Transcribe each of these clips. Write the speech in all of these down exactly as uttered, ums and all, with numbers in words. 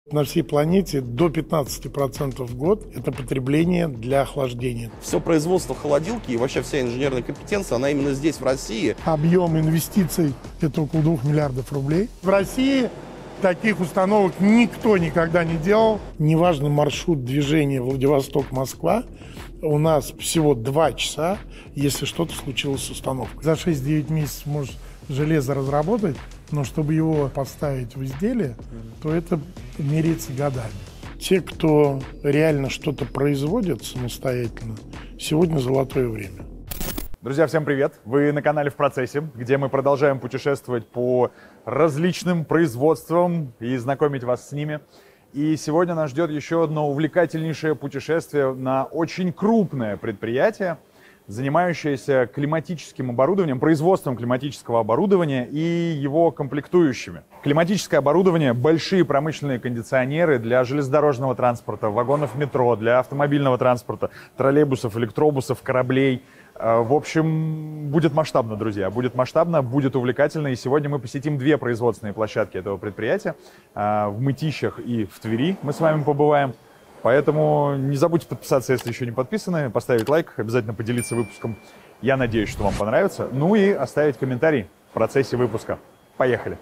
На всей планете до пятнадцати процентов в год это потребление для охлаждения. Все производство холодилки и вообще вся инженерная компетенция, она именно здесь, в России. Объем инвестиций – это около двух миллиардов рублей. В России таких установок никто никогда не делал. Неважно маршрут движения Владивосток-Москва, у нас всего два часа, если что-то случилось с установкой. За шесть-девять месяцев можешь железо разработать, но чтобы его поставить в изделие, то это меряется годами. Те, кто реально что-то производит самостоятельно, сегодня золотое время. Друзья, всем привет! Вы на канале «В процессе», где мы продолжаем путешествовать по различным производствам и знакомить вас с ними. И сегодня нас ждет еще одно увлекательнейшее путешествие на очень крупное предприятие, занимающееся климатическим оборудованием, производством климатического оборудования и его комплектующими. Климатическое оборудование, большие промышленные кондиционеры для железнодорожного транспорта, вагонов метро, для автомобильного транспорта, троллейбусов, электробусов, кораблей. В общем, будет масштабно, друзья, будет масштабно, будет увлекательно. И сегодня мы посетим две производственные площадки этого предприятия. В Мытищах и в Твери мы с вами побываем. Поэтому не забудьте подписаться, если еще не подписаны, поставить лайк, обязательно поделиться выпуском. Я надеюсь, что вам понравится. Ну и оставить комментарий в процессе выпуска. Поехали!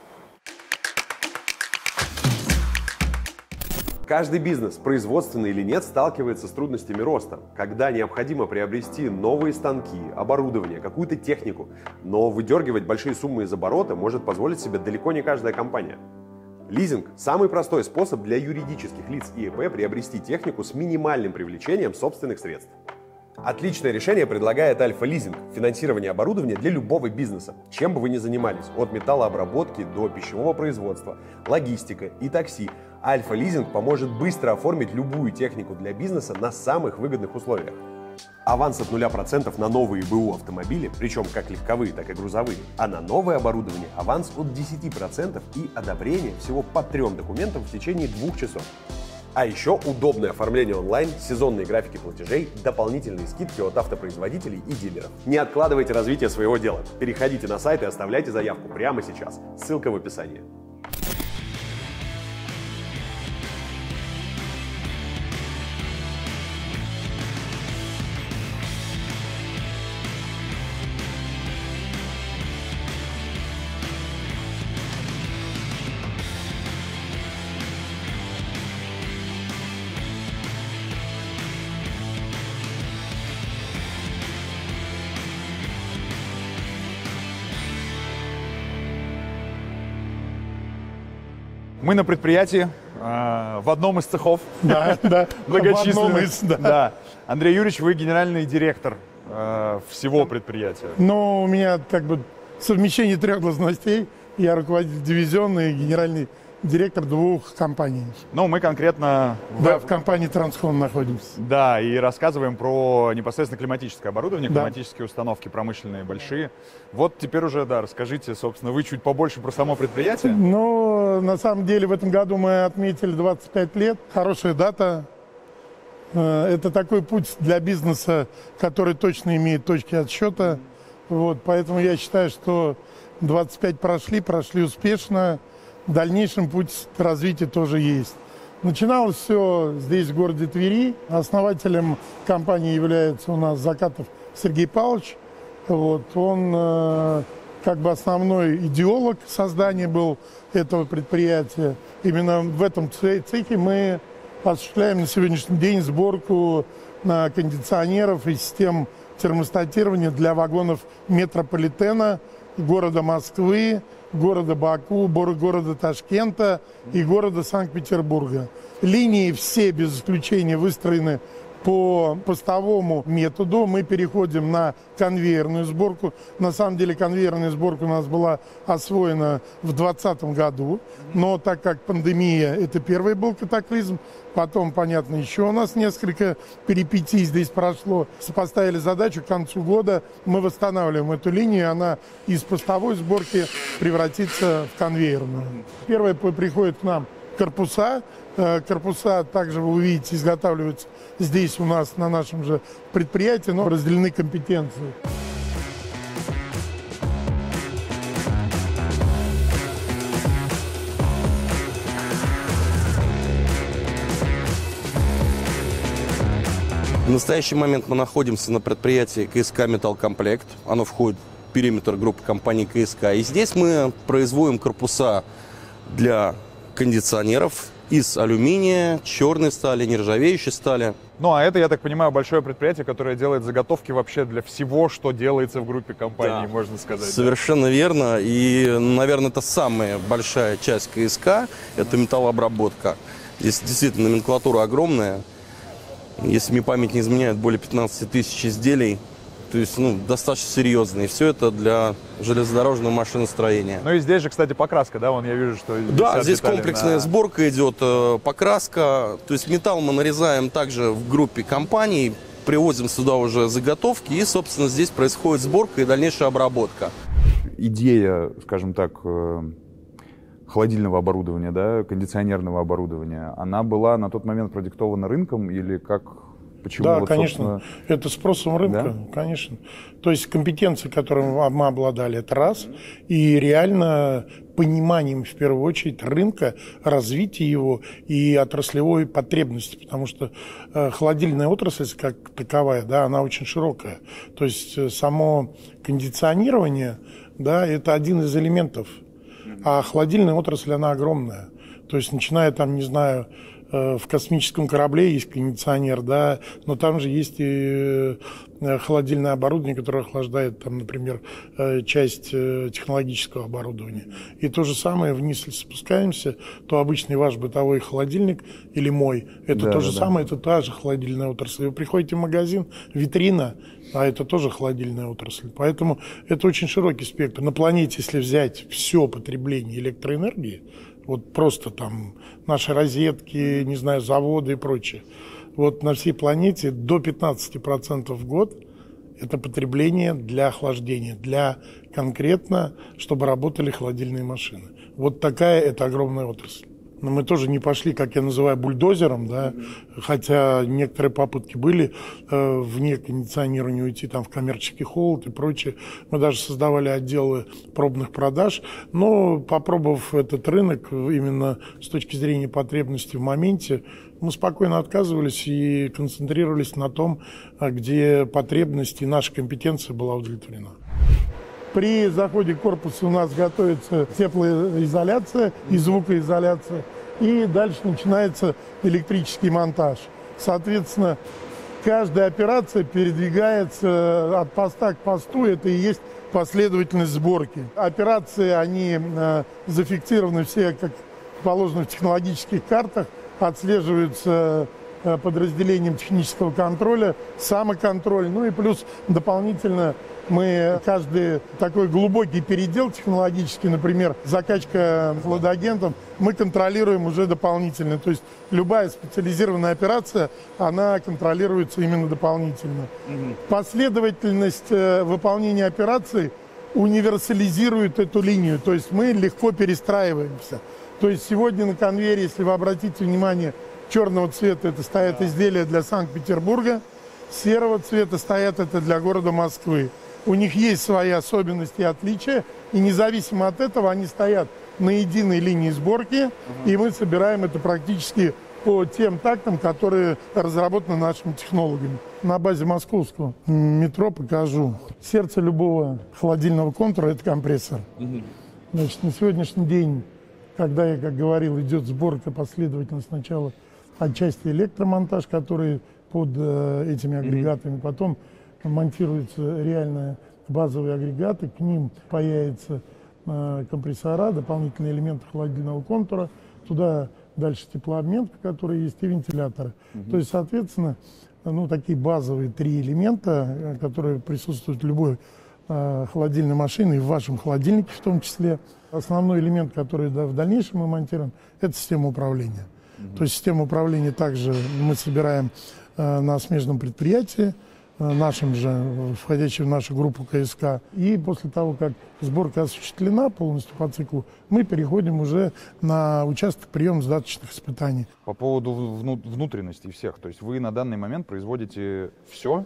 Каждый бизнес, производственный или нет, сталкивается с трудностями роста, когда необходимо приобрести новые станки, оборудование, какую-то технику. Но выдергивать большие суммы из оборота может позволить себе далеко не каждая компания. Лизинг – самый простой способ для юридических лиц и ИП приобрести технику с минимальным привлечением собственных средств. Отличное решение предлагает Альфа-лизинг – финансирование оборудования для любого бизнеса, чем бы вы ни занимались, от металлообработки до пищевого производства, логистика и такси. Альфа-лизинг поможет быстро оформить любую технику для бизнеса на самых выгодных условиях. Аванс от нуля процентов на новые БУ автомобили, причем как легковые, так и грузовые, а на новое оборудование аванс от десяти процентов и одобрение всего по трем документам в течение двух часов. А еще удобное оформление онлайн, сезонные графики платежей, дополнительные скидки от автопроизводителей и дилеров. Не откладывайте развитие своего дела. Переходите на сайт и оставляйте заявку прямо сейчас. Ссылка в описании. Мы на предприятии, э, в одном из цехов, Да, да. многочисленных. из, да. Да. Андрей Юрьевич, вы генеральный директор э, всего предприятия. Но у меня как бы совмещение трех должностей. Я руководитель дивизиона и генеральный директор двух компаний. Ну, мы конкретно... Да, в компании «Трансхом» находимся. Да, и рассказываем про непосредственно климатическое оборудование, Да. климатические установки промышленные, большие. Вот теперь уже, да, расскажите, собственно, вы чуть побольше про само предприятие. Ну, на самом деле, в этом году мы отметили двадцать пять лет. Хорошая дата. Э, Это такой путь для бизнеса, который точно имеет точки отсчета. Вот, поэтому я считаю, что двадцать пять прошли, прошли успешно. В дальнейшем путь развития тоже есть. Начиналось все здесь, в городе Твери. Основателем компании является у нас Закатов Сергей Павлович. Вот, он э, как бы основной идеолог создания был этого предприятия. Именно в этом цехе мы осуществляем на сегодняшний день сборку э, кондиционеров и систем термостатирования для вагонов метрополитена города Москвы, города Баку, города Ташкента и города Санкт-Петербурга. Линии все без исключения выстроены по постовому методу. Мы переходим на конвейерную сборку. На самом деле конвейерная сборка у нас была освоена в двадцатом году, но так как пандемия, это первый был катаклизм, потом, понятно, еще у нас несколько перипетий здесь прошло. Поставили задачу к концу года мы восстанавливаем эту линию, она из постовой сборки превратится в конвейерную. Первое приходит к нам корпуса. Корпуса также, вы увидите, изготавливаются здесь у нас на нашем же предприятии, но разделены компетенции. В настоящий момент мы находимся на предприятии КСК «Металлкомплект». Оно входит в периметр группы компании КСК. И здесь мы производим корпуса для кондиционеров из алюминия, черной стали, нержавеющей стали. Ну, а это, я так понимаю, большое предприятие, которое делает заготовки вообще для всего, что делается в группе компаний, да, можно сказать. Совершенно да? верно. И, наверное, это самая большая часть КСК, это металлообработка. Здесь действительно номенклатура огромная. Если мне память не изменяет, более пятнадцати тысяч изделий. То есть, ну, достаточно серьезно. И все это для железнодорожного машиностроения. Ну и здесь же, кстати, покраска, да? Вон я вижу, что... Да, здесь комплексная на... сборка идет, э, покраска. То есть металл мы нарезаем также в группе компаний, привозим сюда уже заготовки, и, собственно, здесь происходит сборка и дальнейшая обработка. Идея, скажем так, холодильного оборудования, да, кондиционерного оборудования, она была на тот момент продиктована рынком или как... Почему? Да, вот, конечно. собственно... Это спросом рынка, да? Конечно. То есть компетенции, которыми мы обладали, это раз. И реально пониманием, в первую очередь, рынка, развития его и отраслевой потребности. Потому что э, холодильная отрасль, как таковая, да, она очень широкая. То есть э, само кондиционирование, да, это один из элементов. А холодильная отрасль, она огромная. То есть, начиная там, не знаю... В космическом корабле есть кондиционер, да, но там же есть и холодильное оборудование, которое охлаждает, там, например, часть технологического оборудования. И то же самое вниз, если спускаемся, то обычный ваш бытовой холодильник или мой, это да, то да, же да. самое, это та же холодильная отрасль. Вы приходите в магазин, витрина, а это тоже холодильная отрасль. Поэтому это очень широкий спектр. На планете, если взять все потребление электроэнергии, вот просто там наши розетки, не знаю, заводы и прочее. Вот на всей планете до пятнадцати процентов в год это потребление для охлаждения, для конкретно, чтобы работали холодильные машины. Вот такая это огромная отрасль. Но мы тоже не пошли, как я называю, бульдозером, да, хотя некоторые попытки были э, вне кондиционирования уйти там в коммерческий холод и прочее. Мы даже создавали отделы пробных продаж, но попробовав этот рынок именно с точки зрения потребностей в моменте, мы спокойно отказывались и концентрировались на том, где потребность и наша компетенция была удовлетворена. При заходе в корпус у нас готовится теплоизоляция и звукоизоляция. И дальше начинается электрический монтаж. Соответственно, каждая операция передвигается от поста к посту. Это и есть последовательность сборки. Операции, они э, зафиксированы все, как положено в технологических картах, отслеживаются э, подразделением технического контроля, самоконтроль. Ну и плюс дополнительно мы каждый такой глубокий передел технологический, например, закачка хладагентом, мы контролируем уже дополнительно. То есть любая специализированная операция, она контролируется именно дополнительно. Угу. Последовательность выполнения операций универсализирует эту линию. То есть мы легко перестраиваемся. То есть сегодня на конвейере, если вы обратите внимание, черного цвета это стоят изделия для Санкт-Петербурга, серого цвета стоят это для города Москвы. У них есть свои особенности и отличия, и независимо от этого они стоят на единой линии сборки, uh-huh. и мы собираем это практически по тем тактам, которые разработаны нашими технологами. На базе московского метро покажу. Сердце любого холодильного контура – это компрессор. Uh-huh. Значит, на сегодняшний день, когда я, как говорил, идет сборка последовательно сначала отчасти электромонтаж, который под э, этими агрегатами, uh-huh. потом монтируются реально базовые агрегаты, к ним появятся э, компрессора, дополнительные элементы холодильного контура, туда дальше теплообменка, которые есть, и вентиляторы. Угу. То есть, соответственно, ну, такие базовые три элемента, которые присутствуют в любой э, холодильной машине, и в вашем холодильнике в том числе. Основной элемент, который да, в дальнейшем мы монтируем, это система управления. Угу. То есть систему управления также мы собираем э, на смежном предприятии, нашим же, входящим в нашу группу КСК. И после того, как сборка осуществлена полностью по циклу, мы переходим уже на участок приема сдаточных испытаний. По поводу внутренностей всех, то есть вы на данный момент производите все?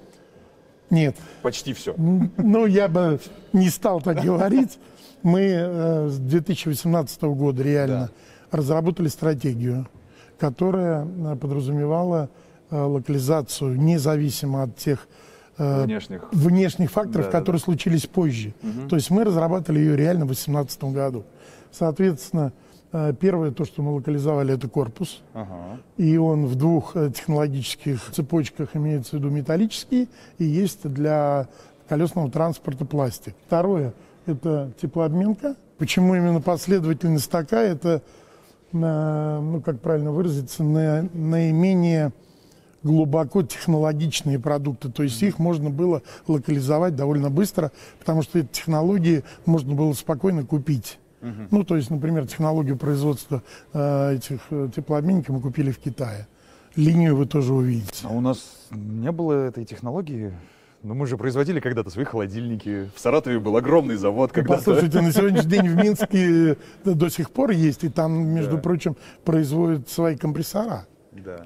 Нет. Почти все? Ну, я бы не стал так говорить. Мы с две тысячи восемнадцатого года реально разработали стратегию, которая подразумевала локализацию независимо от тех Внешних. внешних факторов, Да, которые да, да. случились позже. Мгм. То есть мы разрабатывали ее реально в две тысячи восемнадцатом году. Соответственно, э, первое, то, что мы локализовали, это корпус. Ага. И он в двух э, технологических цепочках, имеется в виду металлический, и есть для колесного транспорта пластик. Второе – это теплообменка. Почему именно последовательность такая? Это, э, ну, как правильно выразиться, на, наименее глубоко технологичные продукты. То есть их можно было локализовать довольно быстро, потому что эти технологии можно было спокойно купить. Мгм. Ну, то есть, например, технологию производства э, этих э, теплообменников мы купили в Китае. Линию вы тоже увидите. А у нас не было этой технологии. Но мы же производили когда-то свои холодильники. В Саратове был огромный завод когда-то. Послушайте, на сегодняшний день в Минске до сих пор есть, и там, между Да. прочим, производят свои компрессора. Да,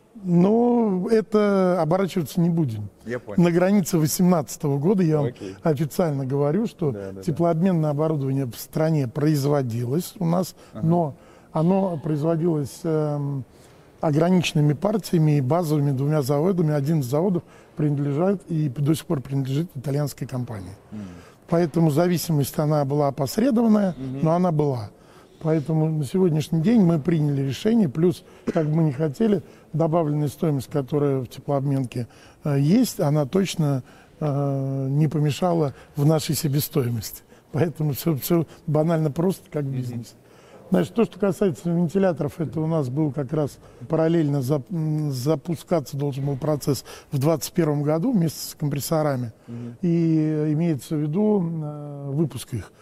Но это оборачиваться не будем. я понял. На границе две тысячи восемнадцатого года я вам Окей. официально говорю, что Да, да, да. теплообменное оборудование в стране производилось у нас, но оно производилось эм, ограниченными партиями и базовыми двумя заводами. Один из заводов принадлежит и до сих пор принадлежит итальянской компании. Поэтому зависимость она была опосредованная, но она была. Поэтому на сегодняшний день мы приняли решение, плюс, как бы мы ни хотели, добавленная стоимость, которая в теплообменке э, есть, она точно э, не помешала в нашей себестоимости. Поэтому все, все банально просто, как бизнес. Значит, то, что касается вентиляторов, это у нас был как раз параллельно зап- м, запускаться должен был процесс в двадцать первом году вместе с компрессорами. И имеется в виду э, выпуск их.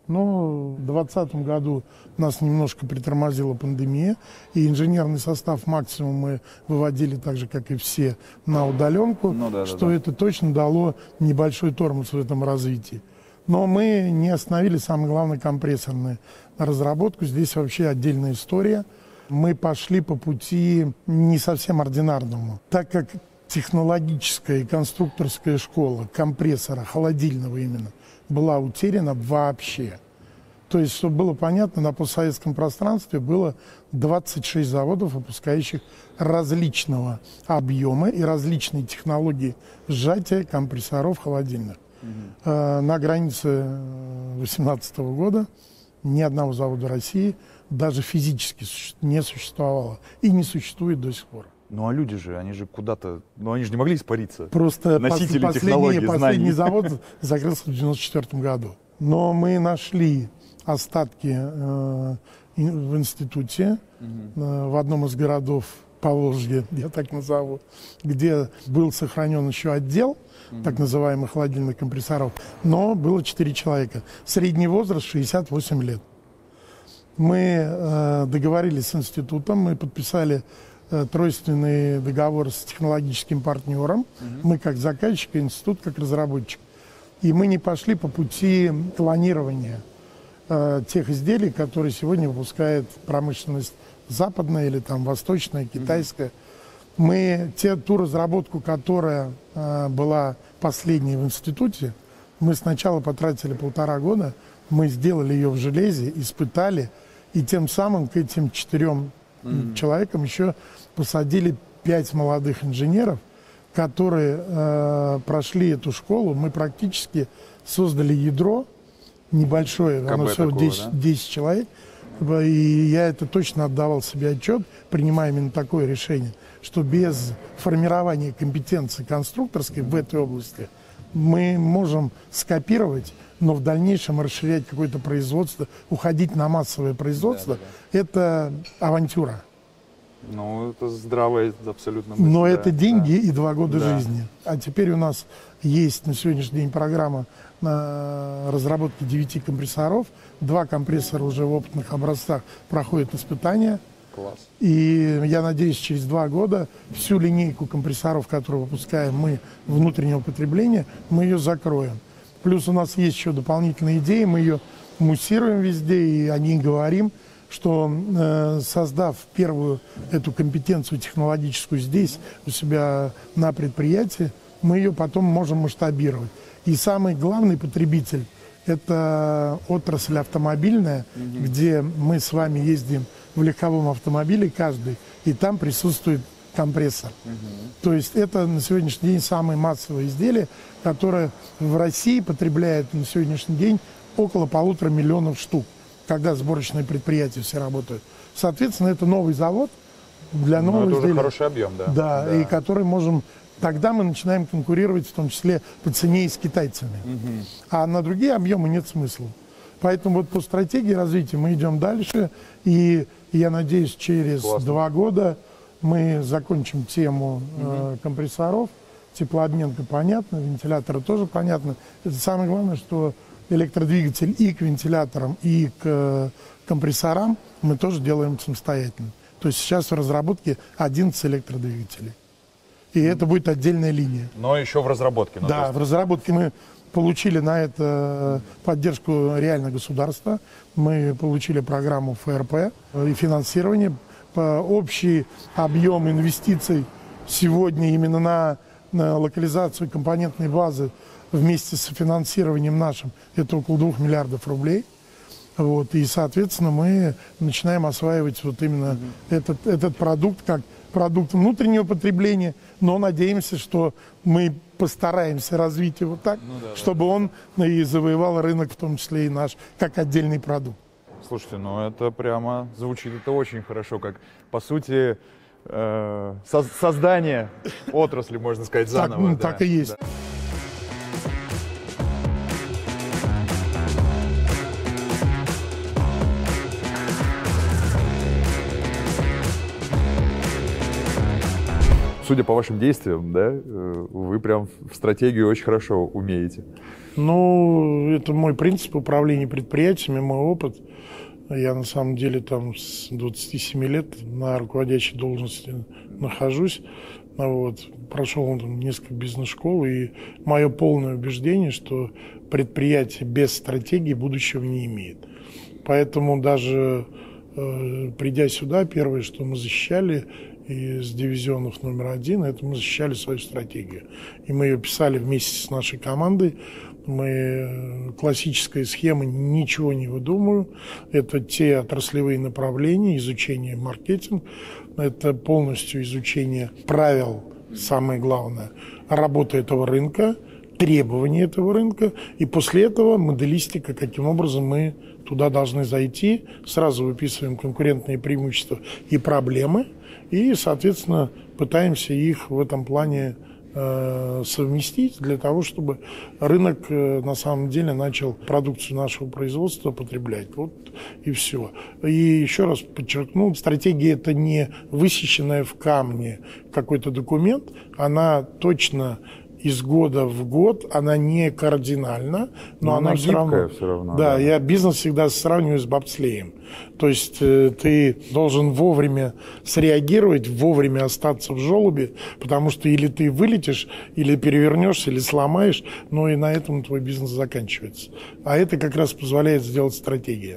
Но в двадцатом году нас немножко притормозила пандемия, и инженерный состав максимум мы выводили так же, как и все, на удаленку, Ну да, да, что да. это точно дало небольшой тормоз в этом развитии. Но мы не остановили, самое главное, компрессорную разработку. Здесь вообще отдельная история. Мы пошли по пути не совсем ординарному. Так как технологическая и конструкторская школа компрессора, холодильного именно, была утеряна вообще. То есть, чтобы было понятно, на постсоветском пространстве было двадцать шесть заводов, выпускающих различного объема и различные технологии сжатия компрессоров холодильных. Э, На границе две тысячи восемнадцатого года ни одного завода России даже физически суще- не существовало и не существует до сих пор. Ну а люди же, они же куда-то... Ну они же не могли испариться. Просто Носители пос- технологий, последний, последний знаний. завод закрылся в девяносто четвёртом году. Но мы нашли остатки э, и- в институте, э, в одном из городов Поволжья, я так назову, где был сохранен еще отдел так называемых холодильных компрессоров, но было четыре человека. Средний возраст шестьдесят восемь лет. Мы э, договорились с институтом, мы подписали э, тройственный договор с технологическим партнером. Мы как заказчик, и институт как разработчик. И мы не пошли по пути клонирования э, тех изделий, которые сегодня выпускает промышленность западная или там восточная, китайская. Мы те, ту разработку, которая э, была последней в институте, мы сначала потратили полтора года, мы сделали ее в железе, испытали, и тем самым к этим четырем mm-hmm. человекам еще посадили пять молодых инженеров, которые э, прошли эту школу. Мы практически создали ядро небольшое, оно всего такого, десять, да? десять человек, и я это точно отдавал себе отчет, принимая именно такое решение, что без формирования компетенции конструкторской в этой области мы можем скопировать, но в дальнейшем расширять какое-то производство, уходить на массовое производство, это авантюра. Ну, это здравая абсолютно мысль. Но да, это деньги да. и два года Да. жизни. А теперь у нас есть на сегодняшний день программа на разработке девяти компрессоров. Два компрессора уже в опытных образцах проходят испытания. Класс. И я надеюсь, через два года всю линейку компрессоров, которую выпускаем мы внутреннего потребления, мы ее закроем. Плюс у нас есть еще дополнительные идеи, мы ее муссируем везде и о ней говорим, что э, создав первую эту компетенцию технологическую здесь, у себя на предприятии, мы ее потом можем масштабировать. И самый главный потребитель – это отрасль автомобильная, mm-hmm. где мы с вами ездим в легковом автомобиле каждый, и там присутствует компрессор. То есть это на сегодняшний день самое массовое изделие, которое в России потребляет на сегодняшний день около полутора миллионов штук, когда сборочные предприятия все работают. Соответственно, это новый завод для нового изделия. Это уже хороший объем, да. Да, да. и который можем... Тогда мы начинаем конкурировать, в том числе по цене и с китайцами. Угу. А на другие объемы нет смысла. Поэтому вот по стратегии развития мы идем дальше. И я надеюсь, через Классно. два года мы закончим тему э, компрессоров. Теплообменка понятна, вентиляторы тоже понятно. Это самое главное, что электродвигатель и к вентиляторам, и к э, компрессорам мы тоже делаем самостоятельно. То есть сейчас в разработке одиннадцать электродвигателей. И это будет отдельная линия. Но еще в разработке. Ну, Да, есть... в разработке мы получили на это поддержку реально государства. Мы получили программу эф эр пэ и финансирование. По общий объем инвестиций сегодня именно на, на локализацию компонентной базы вместе с финансированием нашим это около двух миллиардов рублей. Вот, и, соответственно, мы начинаем осваивать вот именно mm-hmm. этот, этот продукт как продукт внутреннего потребления, но надеемся, что мы постараемся развить его так, ну, да, чтобы да. он и завоевал рынок, в том числе и наш, как отдельный продукт. Слушайте, ну это прямо звучит это очень хорошо, как, по сути, э, со- создание отрасли, можно сказать, заново. Так, ну, да, так и есть. Да. Судя по вашим действиям, да, вы прям в стратегию очень хорошо умеете. Ну, это мой принцип управления предприятиями, мой опыт. Я на самом деле там с двадцати семи лет на руководящей должности нахожусь. Вот. Прошел там несколько бизнес-школ, и мое полное убеждение, что предприятие без стратегии будущего не имеет. Поэтому даже э, придя сюда, первое, что мы защищали из дивизионов номер один, это мы защищали свою стратегию. И мы ее писали вместе с нашей командой. Мы классическая схема, ничего не выдумываем. Это те отраслевые направления, изучение маркетинг, это полностью изучение правил, самое главное, работы этого рынка, требования этого рынка, и после этого моделистика, каким образом мы туда должны зайти, сразу выписываем конкурентные преимущества и проблемы, и, соответственно, пытаемся их в этом плане э, совместить для того, чтобы рынок э, на самом деле начал продукцию нашего производства потреблять. Вот и все. И еще раз подчеркну, стратегия – это не высеченная в камне какой-то документ, она точно из года в год, она не кардинальна, но, но она, она все равно, все равно. Да, да, я бизнес всегда сравниваю с бобслеем. То есть э, ты должен вовремя среагировать, вовремя остаться в желобе, потому что или ты вылетишь, или перевернешься, или сломаешь, но и на этом твой бизнес заканчивается. А это как раз позволяет сделать стратегия.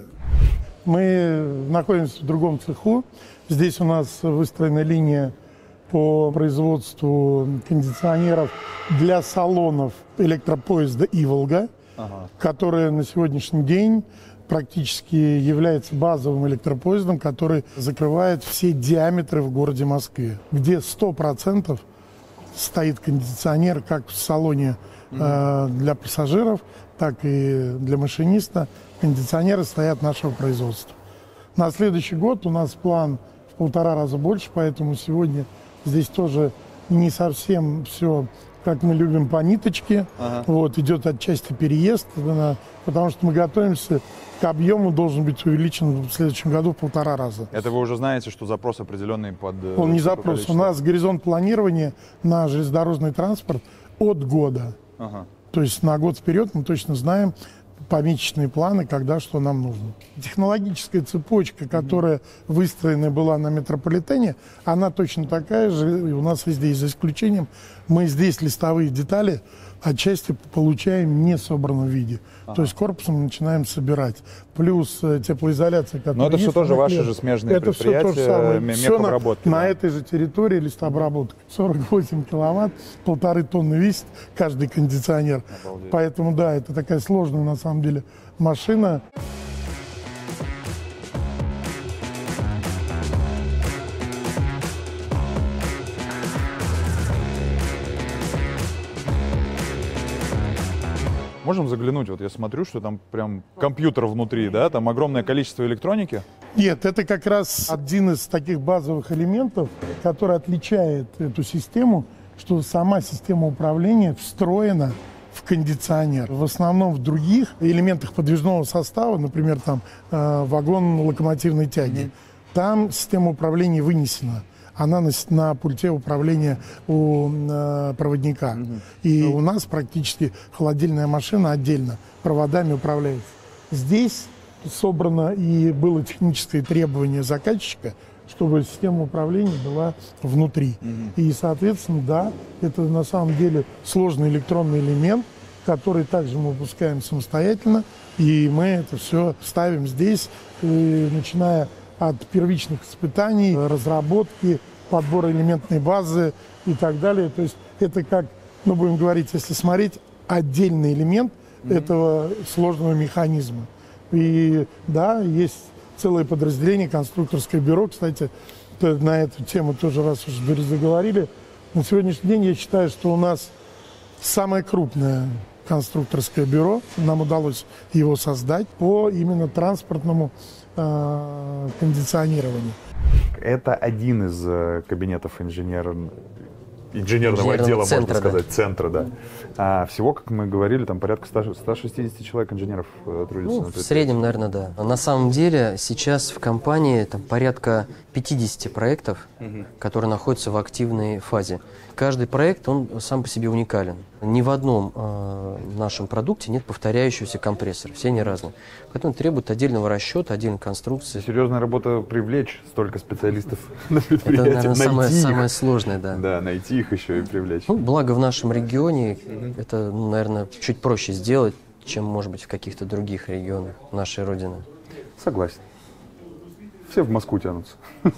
Мы находимся в другом цеху. Здесь у нас выстроена линия по производству кондиционеров для салонов электропоезда «Иволга», ага. которая на сегодняшний день практически является базовым электропоездом, который закрывает все диаметры в городе Москве, где сто процентов стоит кондиционер как в салоне э, для пассажиров, так и для машиниста. Кондиционеры стоят нашего производства. На следующий год у нас план в полтора раза больше, поэтому сегодня здесь тоже не совсем все, как мы любим, по ниточке. Ага. Вот, идет отчасти переезд, потому что мы готовимся к объему, должен быть увеличен в следующем году в полтора раза. Это вы уже знаете, что запрос определенный под... Он не запрос. Количество. У нас горизонт планирования на железнодорожный транспорт от года. Ага. То есть на год вперед мы точно знаем помесячные планы, когда что нам нужно. Технологическая цепочка, которая выстроена была на метрополитене, она точно такая же, и у нас везде, за исключением, мы здесь листовые детали отчасти получаем не в собранном виде. Ага. То есть корпусом начинаем собирать. Плюс теплоизоляция, которая Но это все тоже ваши лет, же смежные это предприятия, все то же самое. мехобработки. На, да. на этой же территории листообработка. сорок восемь киловатт, полторы тонны весит каждый кондиционер. Обалдеть. Поэтому, да, это такая сложная на самом деле машина. Можем заглянуть? Вот я смотрю, что там прям компьютер внутри, да? Там огромное количество электроники. Нет, это как раз один из таких базовых элементов, который отличает эту систему, что сама система управления встроена в кондиционер. В основном в других элементах подвижного состава, например, там э, вагон локомотивной тяги, mm-hmm. там система управления вынесена. Она на, на пульте управления у э, проводника. Mm-hmm. И у нас практически холодильная машина отдельно проводами управляется. Здесь собрано и было техническое требование заказчика, чтобы система управления была внутри. Mm-hmm. И, соответственно, да, это на самом деле сложный электронный элемент, который также мы выпускаем самостоятельно, и мы это все ставим здесь, и, начиная от первичных испытаний, разработки, подбора элементной базы и так далее. То есть это как, ну, будем говорить, если смотреть, отдельный элемент mm-hmm. этого сложного механизма. И да, есть целое подразделение, конструкторское бюро. Кстати, на эту тему тоже раз уже заговорили. На сегодняшний день я считаю, что у нас самое крупное конструкторское бюро. Нам удалось его создать по именно транспортному э, кондиционированию. Это один из э, кабинетов инженера, инженерного, инженерного отдела, центра, можно сказать, да. центра, да. А всего, как мы говорили, там порядка ста шестидесяти человек инженеров э, трудится. Ну, в среднем, наверное, да. На самом деле сейчас в компании там порядка пятидесяти проектов, угу. которые находятся в активной фазе. Каждый проект, он сам по себе уникален. Ни в одном э, нашем продукте нет повторяющегося компрессора. Все они разные. Поэтому требует отдельного расчета, отдельной конструкции. Серьезная работа привлечь столько специалистов на предприятие. Это, наверное, самое, самое сложное, да. Да, найти их еще и привлечь. Ну, благо в нашем регионе угу. это, ну, наверное, чуть проще сделать, чем, может быть, в каких-то других регионах нашей Родины. Согласен. Все в Москву тянутся.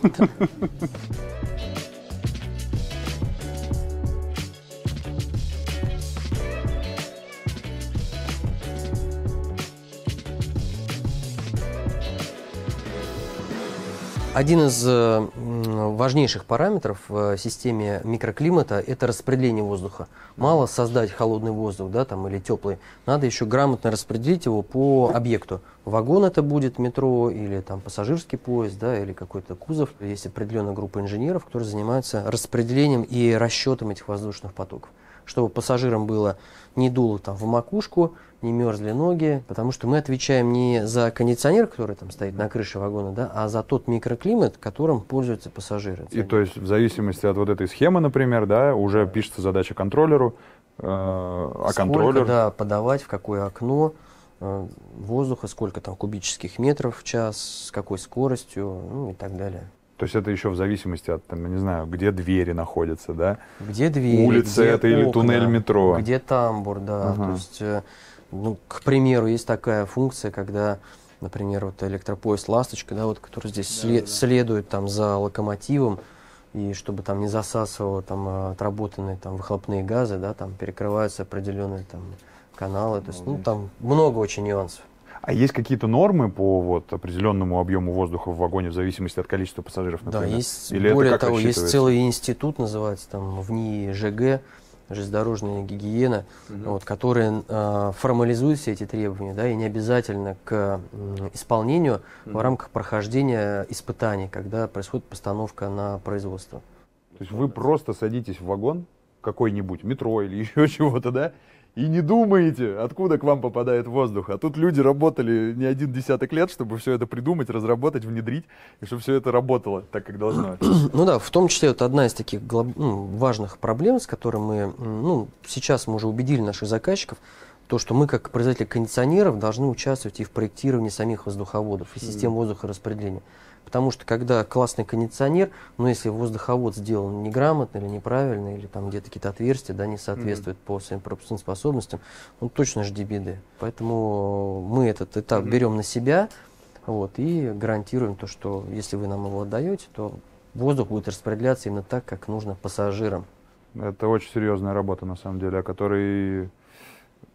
Один из э, важнейших параметров в системе микроклимата – это распределение воздуха. Мало создать холодный воздух, да, там, или теплый, надо еще грамотно распределить его по объекту. Вагон это будет метро, или там, пассажирский поезд, да, или какой-то кузов. Есть определенная группа инженеров, которые занимаются распределением и расчетом этих воздушных потоков, чтобы пассажирам было не дуло там, в макушку, не мерзли ноги, потому что мы отвечаем не за кондиционер, который там стоит на крыше вагона, да, а за тот микроклимат, которым пользуются пассажиры. И то есть в зависимости от вот этой схемы, например, да, уже пишется задача контроллеру, э, а сколько, контроллер... да, подавать, в какое окно э, воздуха, сколько там кубических метров в час, с какой скоростью, ну и так далее. То есть это еще в зависимости от, там, я не знаю, где двери находятся, да? Где двери, улица где это или окна, туннель метро. Где тамбур, да. Ага. То есть, ну, к примеру, есть такая функция, когда, например, вот электропоезд «Ласточка», да, вот, который здесь да, след, да. следует там за локомотивом, и чтобы там не засасывало там отработанные там выхлопные газы, да, там перекрываются определенные там каналы. То есть, ну, там много очень нюансов. А есть какие-то нормы по вот определенному объему воздуха в вагоне в зависимости от количества пассажиров, например? Да, есть, Или более это того, есть целый институт, называется там в НИИ ЖГ, железнодорожная гигиена, угу. вот, который э, формализует все эти требования, да, и не обязательно к э, исполнению угу. в рамках прохождения испытаний, когда происходит постановка на производство. То есть вы просто садитесь в вагон, какой-нибудь метро или еще чего-то, да, и не думаете, откуда к вам попадает воздух. А тут люди работали не один десяток лет, чтобы все это придумать, разработать, внедрить, и чтобы все это работало так, как должно. Ну да, в том числе вот одна из таких ну, важных проблем, с которой мы, ну, сейчас мы уже убедили наших заказчиков, то, что мы, как производители кондиционеров, должны участвовать и в проектировании самих воздуховодов, и систем воздухораспределения. Потому что когда классный кондиционер, но если воздуховод сделан неграмотно или неправильно, или там где-то какие-то отверстия, да, не соответствуют mm-hmm. по своим пропускным способностям, он точно жди беды. Поэтому мы этот этап mm-hmm. берем на себя, вот, и гарантируем то, что если вы нам его отдаете, то воздух будет распределяться именно так, как нужно пассажирам. Это очень серьезная работа, на самом деле, о которой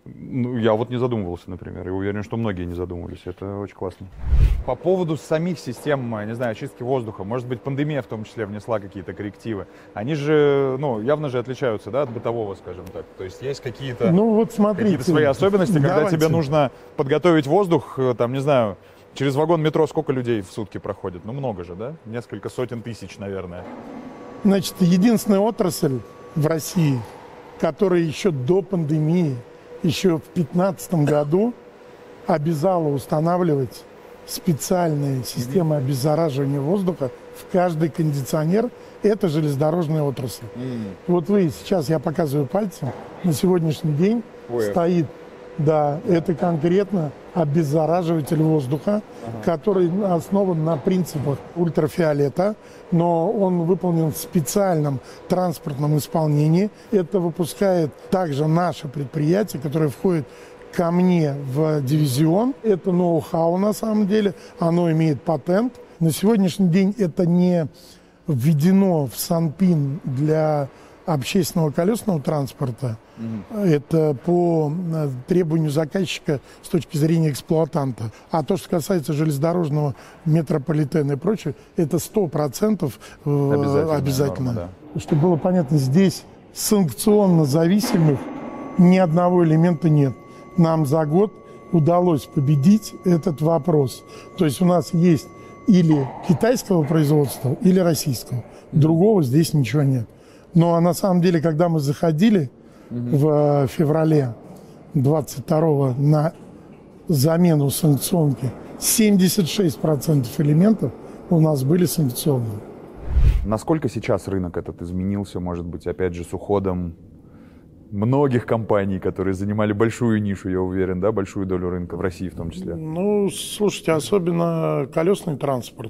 Ну, я вот не задумывался, например, и уверен, что многие не задумывались. Это очень классно. По поводу самих систем, не знаю, очистки воздуха, может быть, пандемия в том числе внесла какие-то коррективы. Они же, ну, явно же отличаются, да, от бытового, скажем так. То есть есть какие-то, Ну вот смотрите, какие-то свои особенности, когда давайте. тебе нужно подготовить воздух, там, не знаю, через вагон метро сколько людей в сутки проходит? Ну, много же, да? Несколько сотен тысяч, наверное. Значит, единственная отрасль в России, которая еще до пандемии, еще в две тысячи пятнадцатом году обязала устанавливать специальные системы обеззараживания воздуха в каждый кондиционер, это железнодорожная отрасль. Mm. Вот вы сейчас, я показываю пальцем, на сегодняшний день Ой. стоит, да, это конкретно обеззараживатель воздуха, ага. который основан на принципах ультрафиолета, но он выполнен в специальном транспортном исполнении. Это выпускает также наше предприятие, которое входит ко мне в дивизион. Это ноу-хау на самом деле, оно имеет патент. На сегодняшний день это не введено в Санпин для общественного колесного транспорта. Mm-hmm. Это по требованию заказчика с точки зрения эксплуатанта. А то, что касается железнодорожного метрополитена и прочее, это сто процентов обязательно. обязательно. Норма, да. Чтобы было понятно, здесь санкционно зависимых ни одного элемента нет. Нам за год удалось победить этот вопрос. То есть у нас есть или китайского производства, или российского. Другого здесь ничего нет. Но на самом деле, когда мы заходили mm-hmm. в феврале двадцать второго на замену санкционки, семьдесят шесть процентов элементов у нас были санкционные. Насколько сейчас рынок этот изменился, может быть, опять же, с уходом многих компаний, которые занимали большую нишу, я уверен, да, большую долю рынка в России в том числе? Ну, слушайте, особенно колесный транспорт.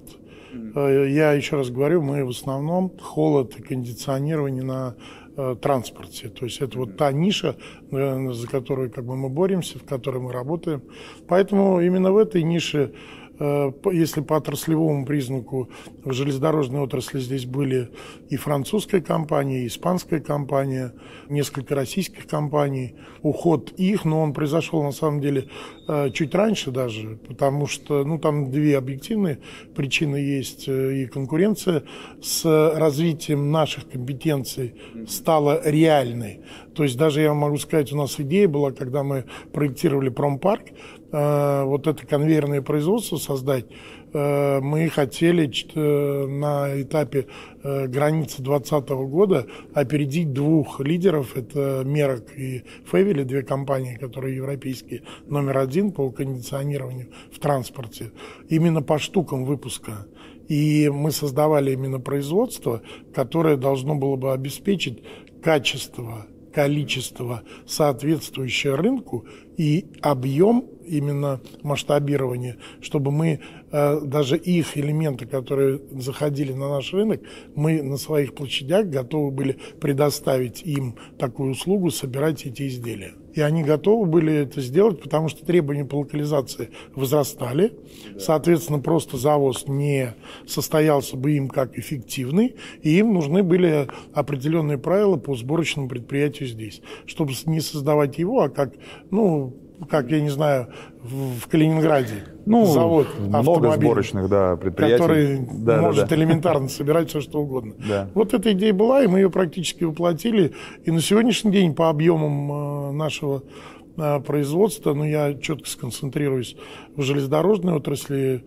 Я еще раз говорю, мы в основном холод и кондиционирование на э, транспорте. То есть это вот та ниша, э, за которую как бы мы боремся, в которой мы работаем. Поэтому именно в этой нише, э, если по отраслевому признаку в железнодорожной отрасли здесь были и французская компания, и испанская компания, несколько российских компаний, уход их, но он произошел на самом деле э, чуть раньше даже, потому что ну, там две объективные причины есть, и конкуренция с развитием наших компетенций стала реальной. То есть даже я могу сказать, у нас идея была, когда мы проектировали промпарк, э, вот это конвейерное производство создать, э, мы хотели э, на этапе э, границы двадцатого года опередить двух лидеров, это Мерок и Февели, две компании, которые европейские, номер один по кондиционированию в транспорте, именно по штукам выпуска. И мы создавали именно производство, которое должно было бы обеспечить качество, количество, соответствующее рынку, и объем именно масштабирования, чтобы мы э, даже их элементы, которые заходили на наш рынок, мы на своих площадях готовы были предоставить им такую услугу, собирать эти изделия. И они готовы были это сделать, потому что требования по локализации возрастали. Соответственно, просто завоз не состоялся бы им как эффективный, и им нужны были определенные правила по сборочному предприятию здесь, чтобы не создавать его, а как, ну, как, я не знаю, в Калининграде ну, завод много сборочных, да, предприятий, который да, может да, да. элементарно собирать все, что угодно. Да. Вот эта идея была, и мы ее практически воплотили. И на сегодняшний день по объемам нашего производства, ну, я четко сконцентрируюсь в железнодорожной отрасли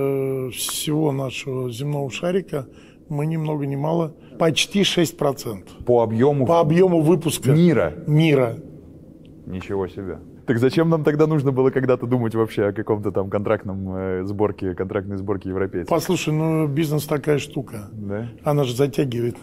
всего нашего земного шарика, мы ни много ни мало, почти шесть процентов. По объему? По объему выпуска. Мира? Мира. Ничего себе. Так зачем нам тогда нужно было когда-то думать вообще о каком-то там контрактном э, сборке, контрактной сборке европейцев? Послушай, ну бизнес такая штука. Да? Она же затягивает,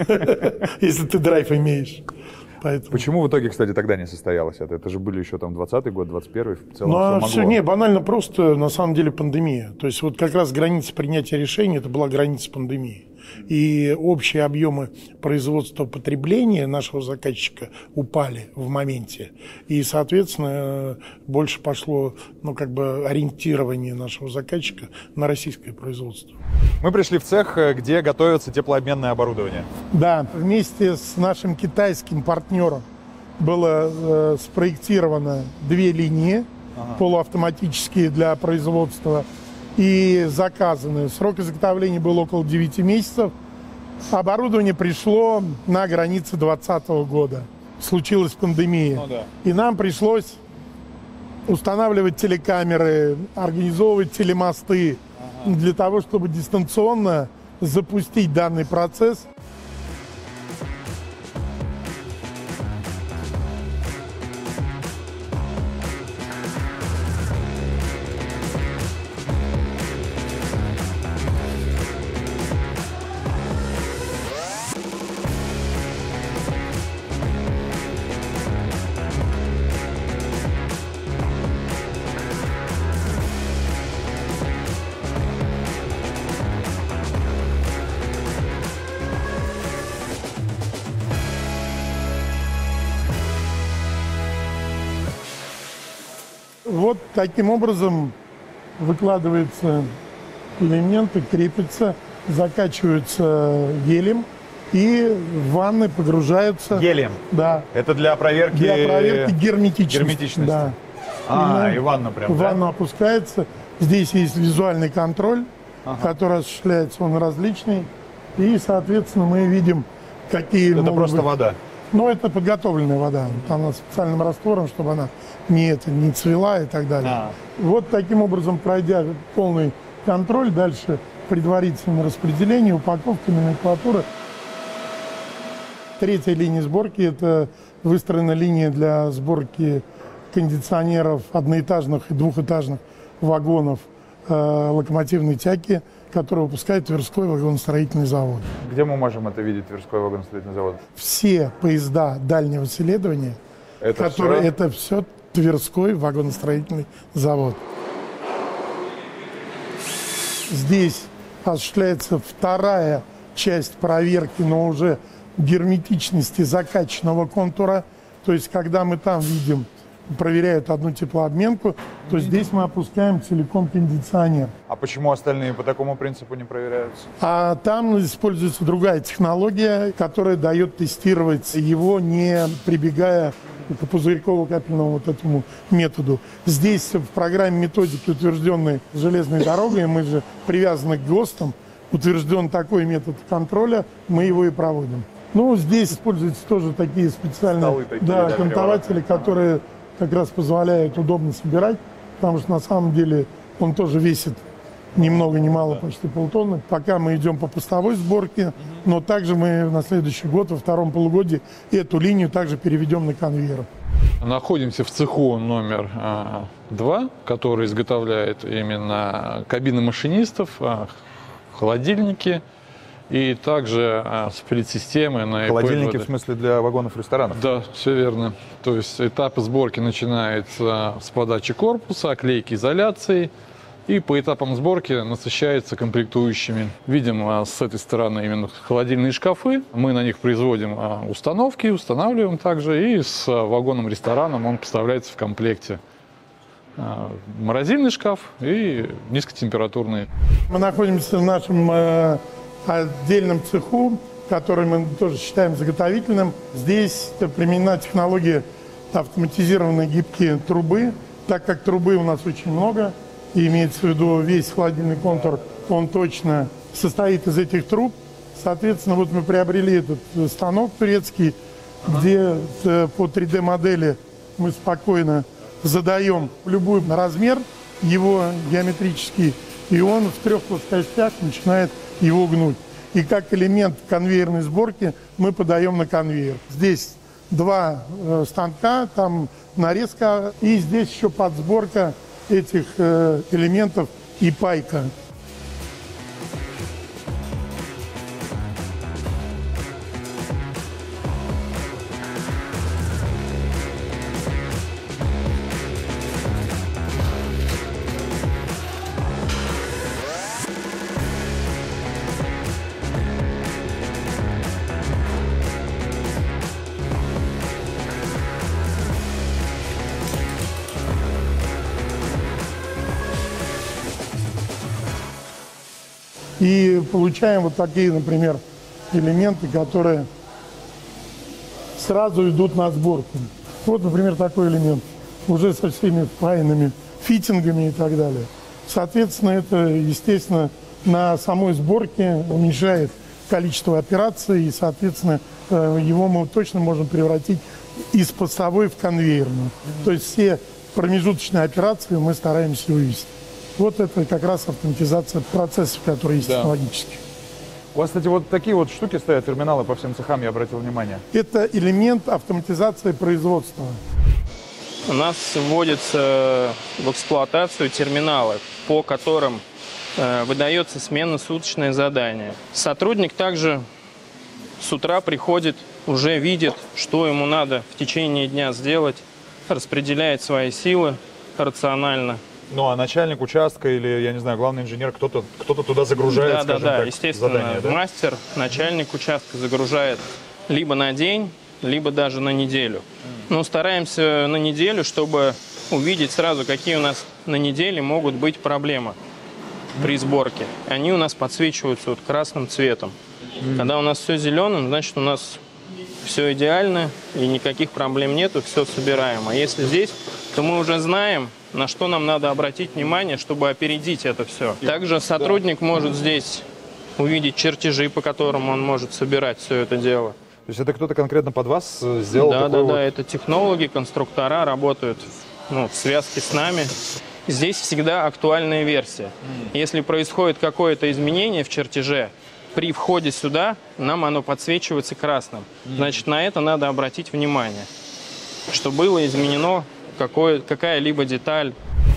если ты драйв имеешь. Поэтому... Почему в итоге, кстати, тогда не состоялось это? Это же были еще там двадцатый год, двадцать первый, в целом ну, все а могло. все, не, банально просто, на самом деле, пандемия. То есть вот как раз граница принятия решений, это была граница пандемии. И общие объемы производства потребления нашего заказчика упали в моменте. И, соответственно, больше пошло, ну, как бы ориентирование нашего заказчика на российское производство. Мы пришли в цех, где готовится теплообменное оборудование. Да, вместе с нашим китайским партнером было э, спроектировано две линии ага. полуавтоматические для производства и заказаны. Срок изготовления был около девяти месяцев. Оборудование пришло на границе двадцатого года. Случилась пандемия. Ну, да. И нам пришлось устанавливать телекамеры, организовывать телемосты ага. для того, чтобы дистанционно запустить данный процесс. Вот таким образом выкладываются элементы, крепятся, закачиваются гелем и в ванны погружаются. Гелем? Да. Это для проверки, для проверки герметичности. герметичности. Да. А, и, и ванна прям, ванна да? опускается. Здесь есть визуальный контроль, ага. который осуществляется, он различный. И, соответственно, мы видим, какие Это просто быть... вода? Ну, это подготовленная вода. Она специальным раствором, чтобы она не, это, не цвела и так далее. А. Вот таким образом, пройдя полный контроль, дальше предварительное распределение, упаковка, номенклатура. Третья линия сборки – это выстроена линия для сборки кондиционеров одноэтажных и двухэтажных вагонов э, локомотивной тяги, который выпускает Тверской вагоностроительный завод. Где мы можем это видеть, Тверской вагоностроительный завод? Все поезда дальнего следования, это которые все? это все Тверской вагоностроительный завод. Здесь осуществляется вторая часть проверки, но уже герметичности закачанного контура. То есть, когда мы там видим, проверяют одну теплообменку, то здесь мы опускаем целиком кондиционер. А почему остальные по такому принципу не проверяются? А там используется другая технология, которая дает тестировать его, не прибегая к пузырьково-капельному вот этому методу. Здесь в программе методики, утвержденной железной дорогой, мы же привязаны к ГОСТам, утвержден такой метод контроля, мы его и проводим. Ну, здесь используются тоже такие специальные такие, да, кантователи, которые как раз позволяют удобно собирать, потому что на самом деле он тоже весит ни много ни мало, почти полтонны. Пока мы идем по постовой сборке, но также мы на следующий год, во втором полугодии, эту линию также переведем на конвейер. Находимся в цеху номер а, два, который изготовляет именно кабины машинистов, а, холодильники и также а, сплит-системы на холодильники в смысле для вагонов ресторанов? Да, все верно. То есть этап сборки начинается с подачи корпуса, оклейки изоляции, и по этапам сборки насыщается комплектующими. Видим а, с этой стороны именно холодильные шкафы. Мы на них производим а, установки, устанавливаем также, и с а, вагоном-рестораном он поставляется в комплекте. А, морозильный шкаф и низкотемпературный. Мы находимся в нашем э, отдельном цеху, который мы тоже считаем заготовительным. Здесь применена технология автоматизированной гибкие трубы, так как трубы у нас очень много. И имеется в виду весь холодильный контур, он точно состоит из этих труб. Соответственно, вот мы приобрели этот станок турецкий, ага. где по три дэ модели мы спокойно задаем любой размер его геометрический, и он в трех плоскостях начинает его гнуть. И как элемент конвейерной сборки мы подаем на конвейер. Здесь два э, станка, там нарезка, и здесь еще подсборка этих э, элементов и пайка. И получаем вот такие, например, элементы, которые сразу идут на сборку. Вот, например, такой элемент, уже со всеми впаянными фитингами и так далее. Соответственно, это, естественно, на самой сборке уменьшает количество операций, и, соответственно, его мы точно можем превратить из постовой в конвейерную. То есть все промежуточные операции мы стараемся увести. Вот это как раз автоматизация процессов, которые есть, да, технологические. У вас, кстати, вот такие вот штуки стоят, терминалы по всем цехам, я обратил внимание. Это элемент автоматизации производства. У нас вводятся в эксплуатацию терминалы, по которым э, выдается сменно-суточное задание. Сотрудник также с утра приходит, уже видит, что ему надо в течение дня сделать, распределяет свои силы рационально. Ну, а начальник участка или, я не знаю, главный инженер, кто-то кто-то туда загружает, да, скажем да, да, так, естественно, задание, да? Мастер, начальник участка загружает либо на день, либо даже на неделю. Но стараемся на неделю, чтобы увидеть сразу, какие у нас на неделе могут быть проблемы при сборке. Они у нас подсвечиваются вот красным цветом. Когда у нас все зеленым, значит, у нас все идеально и никаких проблем нету, все собираем. А если здесь, то мы уже знаем, на что нам надо обратить внимание, чтобы опередить это все. Также сотрудник может здесь увидеть чертежи, по которым он может собирать все это дело. То есть это кто-то конкретно под вас сделал? Да, такой да, вот... да, это технологи, конструктора работают ну, в связке с нами. Здесь всегда актуальная версия. Если происходит какое-то изменение в чертеже, при входе сюда нам оно подсвечивается красным. Значит, на это надо обратить внимание, что было изменено какое, какая-либо деталь.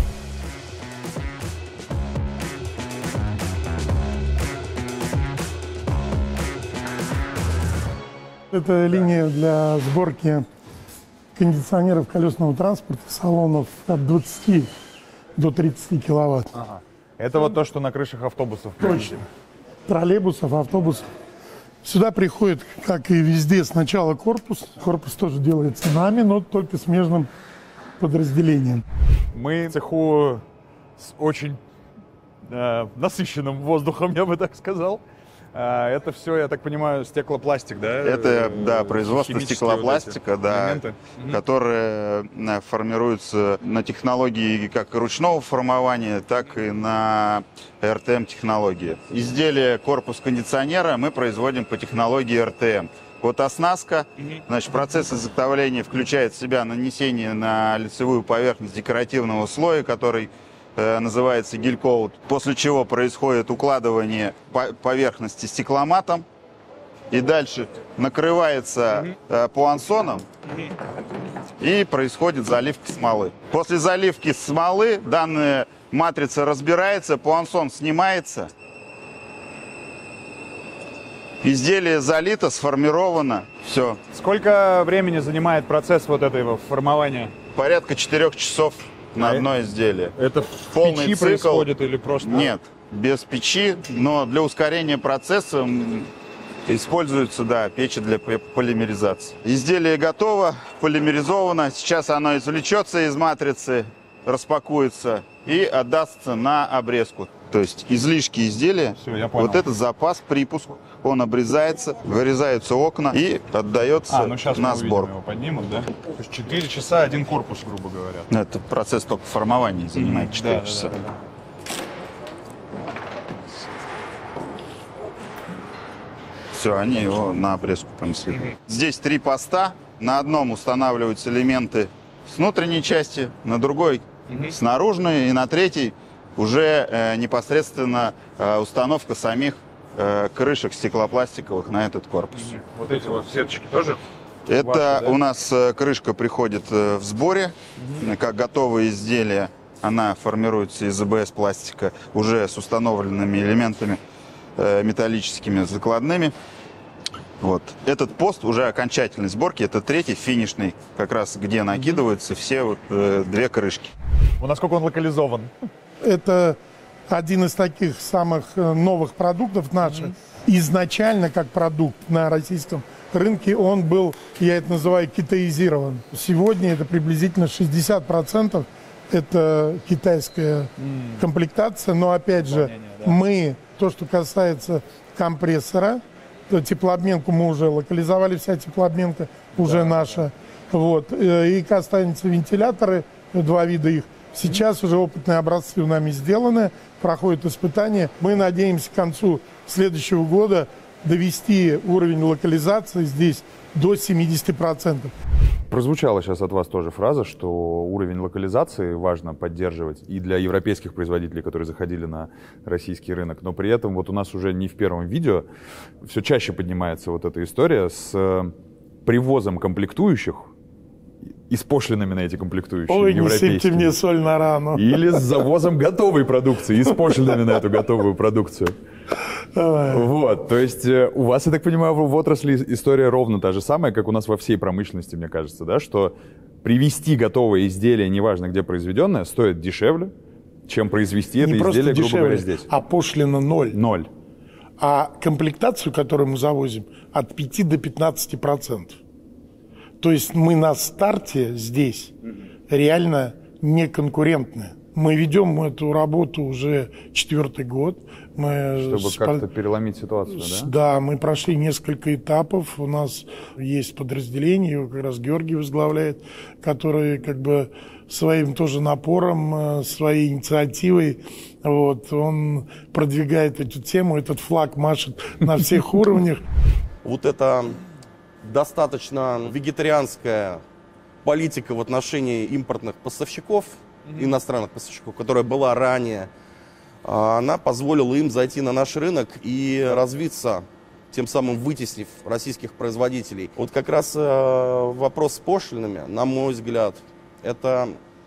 Это линия для сборки кондиционеров колесного транспорта, салонов от двадцати до тридцати киловатт. Ага. Это вот то, что на крышах автобусов. Точно. Троллейбусов, автобусов. Сюда приходит, как и везде, сначала корпус. Корпус тоже делается нами, но только смежным подразделением. Мы в цеху с очень э, насыщенным воздухом, я бы так сказал. А, это все, я так понимаю, стеклопластик, да? Это, да, производство стеклопластика, вот да, элементы. которое формируется на технологии как ручного формования, так и на эр тэ эм-технологии. Изделие корпус кондиционера мы производим по технологии эр тэ эм. Вот оснастка, значит, процесс изготовления включает в себя нанесение на лицевую поверхность декоративного слоя, который называется гель-коут, после чего происходит укладывание поверхности стекломатом и дальше накрывается mm-hmm. пуансоном и происходит заливка смолы. После заливки смолы данная матрица разбирается, пуансон снимается, изделие залито, сформировано, все. Сколько времени занимает процесс вот этого формования? Порядка четырех часов. На одно изделие. Это в полный печи цикл происходит или просто? Нет, без печи, но для ускорения процесса используются, да, печи для полимеризации. Изделие готово, полимеризовано. Сейчас оно извлечется из матрицы, распакуется и отдастся на обрезку. То есть излишки изделия, Все, я понял. Вот этот запас, припуск, он обрезается, вырезаются окна и отдается а, ну сейчас на мы сборку. Его поднимут, да? То есть четыре часа один корпус, грубо говоря. Это процесс только формования занимает четыре да, часа. Да, да, да. Все, они его на обрезку понесли. Mm-hmm. Здесь три поста. На одном устанавливаются элементы с внутренней части, на другой mm-hmm. с наружной, и на третьей уже э, непосредственно э, установка самих э, крышек стеклопластиковых на этот корпус. Mm-hmm. Вот эти вот сеточки тоже? Это ваши, да? У нас э, крышка приходит э, в сборе, mm-hmm. как готовое изделие. Она формируется из а бэ эс пластика уже с установленными элементами э, металлическими закладными. Вот. Этот пост уже окончательной сборки, это третий, финишный, как раз где накидываются все вот, э, две крышки. Ну, насколько он локализован? Это один из таких самых новых продуктов наших. Mm-hmm. Изначально, как продукт на российском рынке, он был, я это называю, китаизирован. Сегодня это приблизительно шестьдесят процентов это китайская mm. комплектация, но опять же, да. мы, то, что касается компрессора, теплообменку мы уже локализовали, вся теплообменка уже да, наша. Да. Вот. И останется вентиляторы, два вида их. Сейчас уже опытные образцы у нами сделаны, проходят испытания. Мы надеемся к концу следующего года довести уровень локализации здесь до семидесяти процентов. Прозвучала сейчас от вас тоже фраза, что уровень локализации важно поддерживать и для европейских производителей, которые заходили на российский рынок. Но при этом вот у нас уже не в первом видео все чаще поднимается вот эта история с привозом комплектующих и с пошлинами на эти комплектующие. Ой, не сыпьте мне соль на рану. Или с завозом готовой продукции и с пошлинами на эту готовую продукцию. Вот, то есть у вас, я так понимаю, в отрасли история ровно та же самая, как у нас во всей промышленности, мне кажется, да, что привезти готовое изделие, неважно где произведенное, стоит дешевле, чем произвести это изделие, грубо говоря, здесь. А пошлина ноль. Ноль. А комплектацию, которую мы завозим, от пяти до пятнадцати процентов. То есть мы на старте здесь реально не конкурентны. Мы ведем эту работу уже четвертый год. Мы Чтобы как-то переломить ситуацию, да? Да, мы прошли несколько этапов. У нас есть подразделение, его как раз Георгий возглавляет, который как бы своим тоже напором, своей инициативой, вот, он продвигает эту тему, этот флаг машет на всех уровнях. Вот это достаточно вегетарианская политика в отношении импортных поставщиков, иностранных поставщиков, которая была ранее, она позволила им зайти на наш рынок и развиться, тем самым вытеснив российских производителей. Вот как раз вопрос с пошлинами, на мой взгляд, это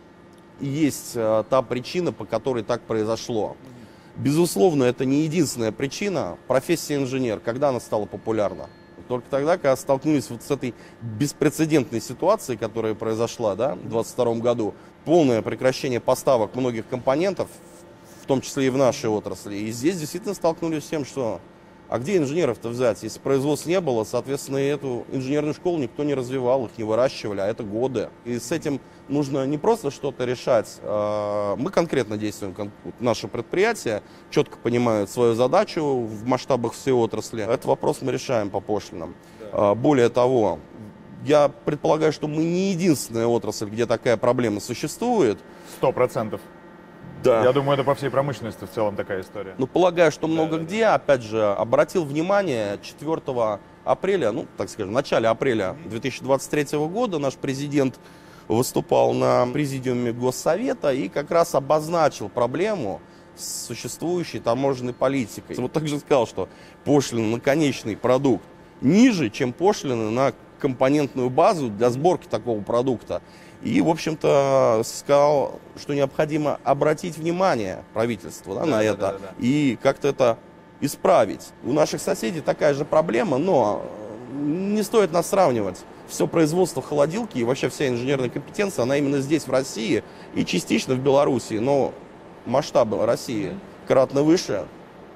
и есть та причина, по которой так произошло. Безусловно, это не единственная причина. Профессия инженер, когда она стала популярна? Только тогда, когда столкнулись вот с этой беспрецедентной ситуацией, которая произошла, да, в двадцать втором году, полное прекращение поставок многих компонентов, в том числе и в нашей отрасли. И здесь действительно столкнулись с тем, что а где инженеров-то взять? Если производства не было, соответственно, и эту инженерную школу никто не развивал, их не выращивали, а это годы. И с этим нужно не просто что-то решать. Мы конкретно действуем, наше предприятие четко понимает свою задачу в масштабах всей отрасли. Этот вопрос мы решаем по пошлинам. Да. Более того, я предполагаю, что мы не единственная отрасль, где такая проблема существует. Сто процентов. Да. Я думаю, это по всей промышленности в целом такая история. Ну, полагаю, что много да, где. Да. Опять же, обратил внимание, четвёртого апреля, ну, так скажем, в начале апреля две тысячи двадцать третьего года наш президент выступал на президиуме Госсовета и как раз обозначил проблему с существующей таможенной политикой. Вот также сказал, что пошлины на конечный продукт ниже, чем пошлины на компонентную базу для сборки такого продукта. И, в общем-то, сказал, что необходимо обратить внимание правительству, да, да, на да, это да, да, да. и как-то это исправить. У наших соседей такая же проблема, но не стоит нас сравнивать. Все производство холодилки и вообще вся инженерная компетенция, она именно здесь, в России, и частично в Белоруссии. Но масштабы России кратно выше,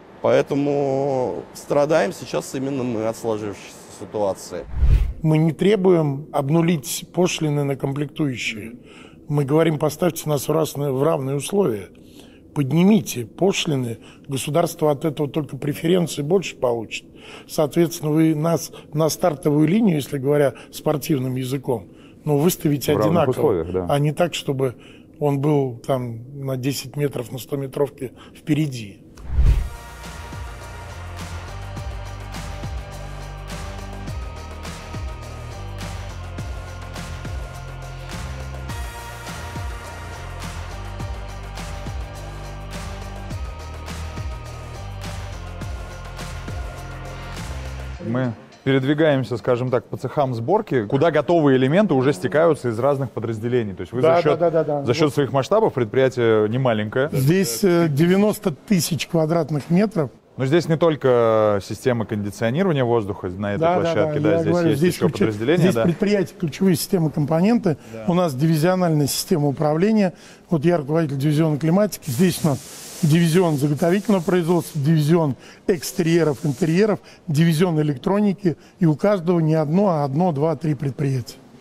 поэтому страдаем сейчас именно мы от сложившейся ситуации. Мы не требуем обнулить пошлины на комплектующие. Мы говорим, поставьте нас в равные, в равные условия. Поднимите пошлины, государство от этого только преференции больше получит. Соответственно, вы нас на стартовую линию, если говоря спортивным языком, ну, выставите в одинаково, условиях, да. А не так, чтобы он был там на десять метров, на сто метровке впереди. Мы передвигаемся, скажем так, по цехам сборки, куда готовые элементы уже стекаются из разных подразделений. То есть вы да, за счет, да, да, да, да. За счет своих масштабов предприятие не маленькое. Здесь девяносто тысяч квадратных метров. Но здесь не только система кондиционирования воздуха на этой да, площадке, да, да, да здесь говорю, есть здесь еще ключ... подразделения. Здесь да. предприятие, ключевые системы, компоненты. Да. У нас дивизиональная система управления. Вот я руководитель дивизиона климатики. Здесь у нас дивизион заготовительного производства, дивизион экстерьеров, интерьеров, дивизион электроники. И у каждого не одно, а одно, два, три предприятия.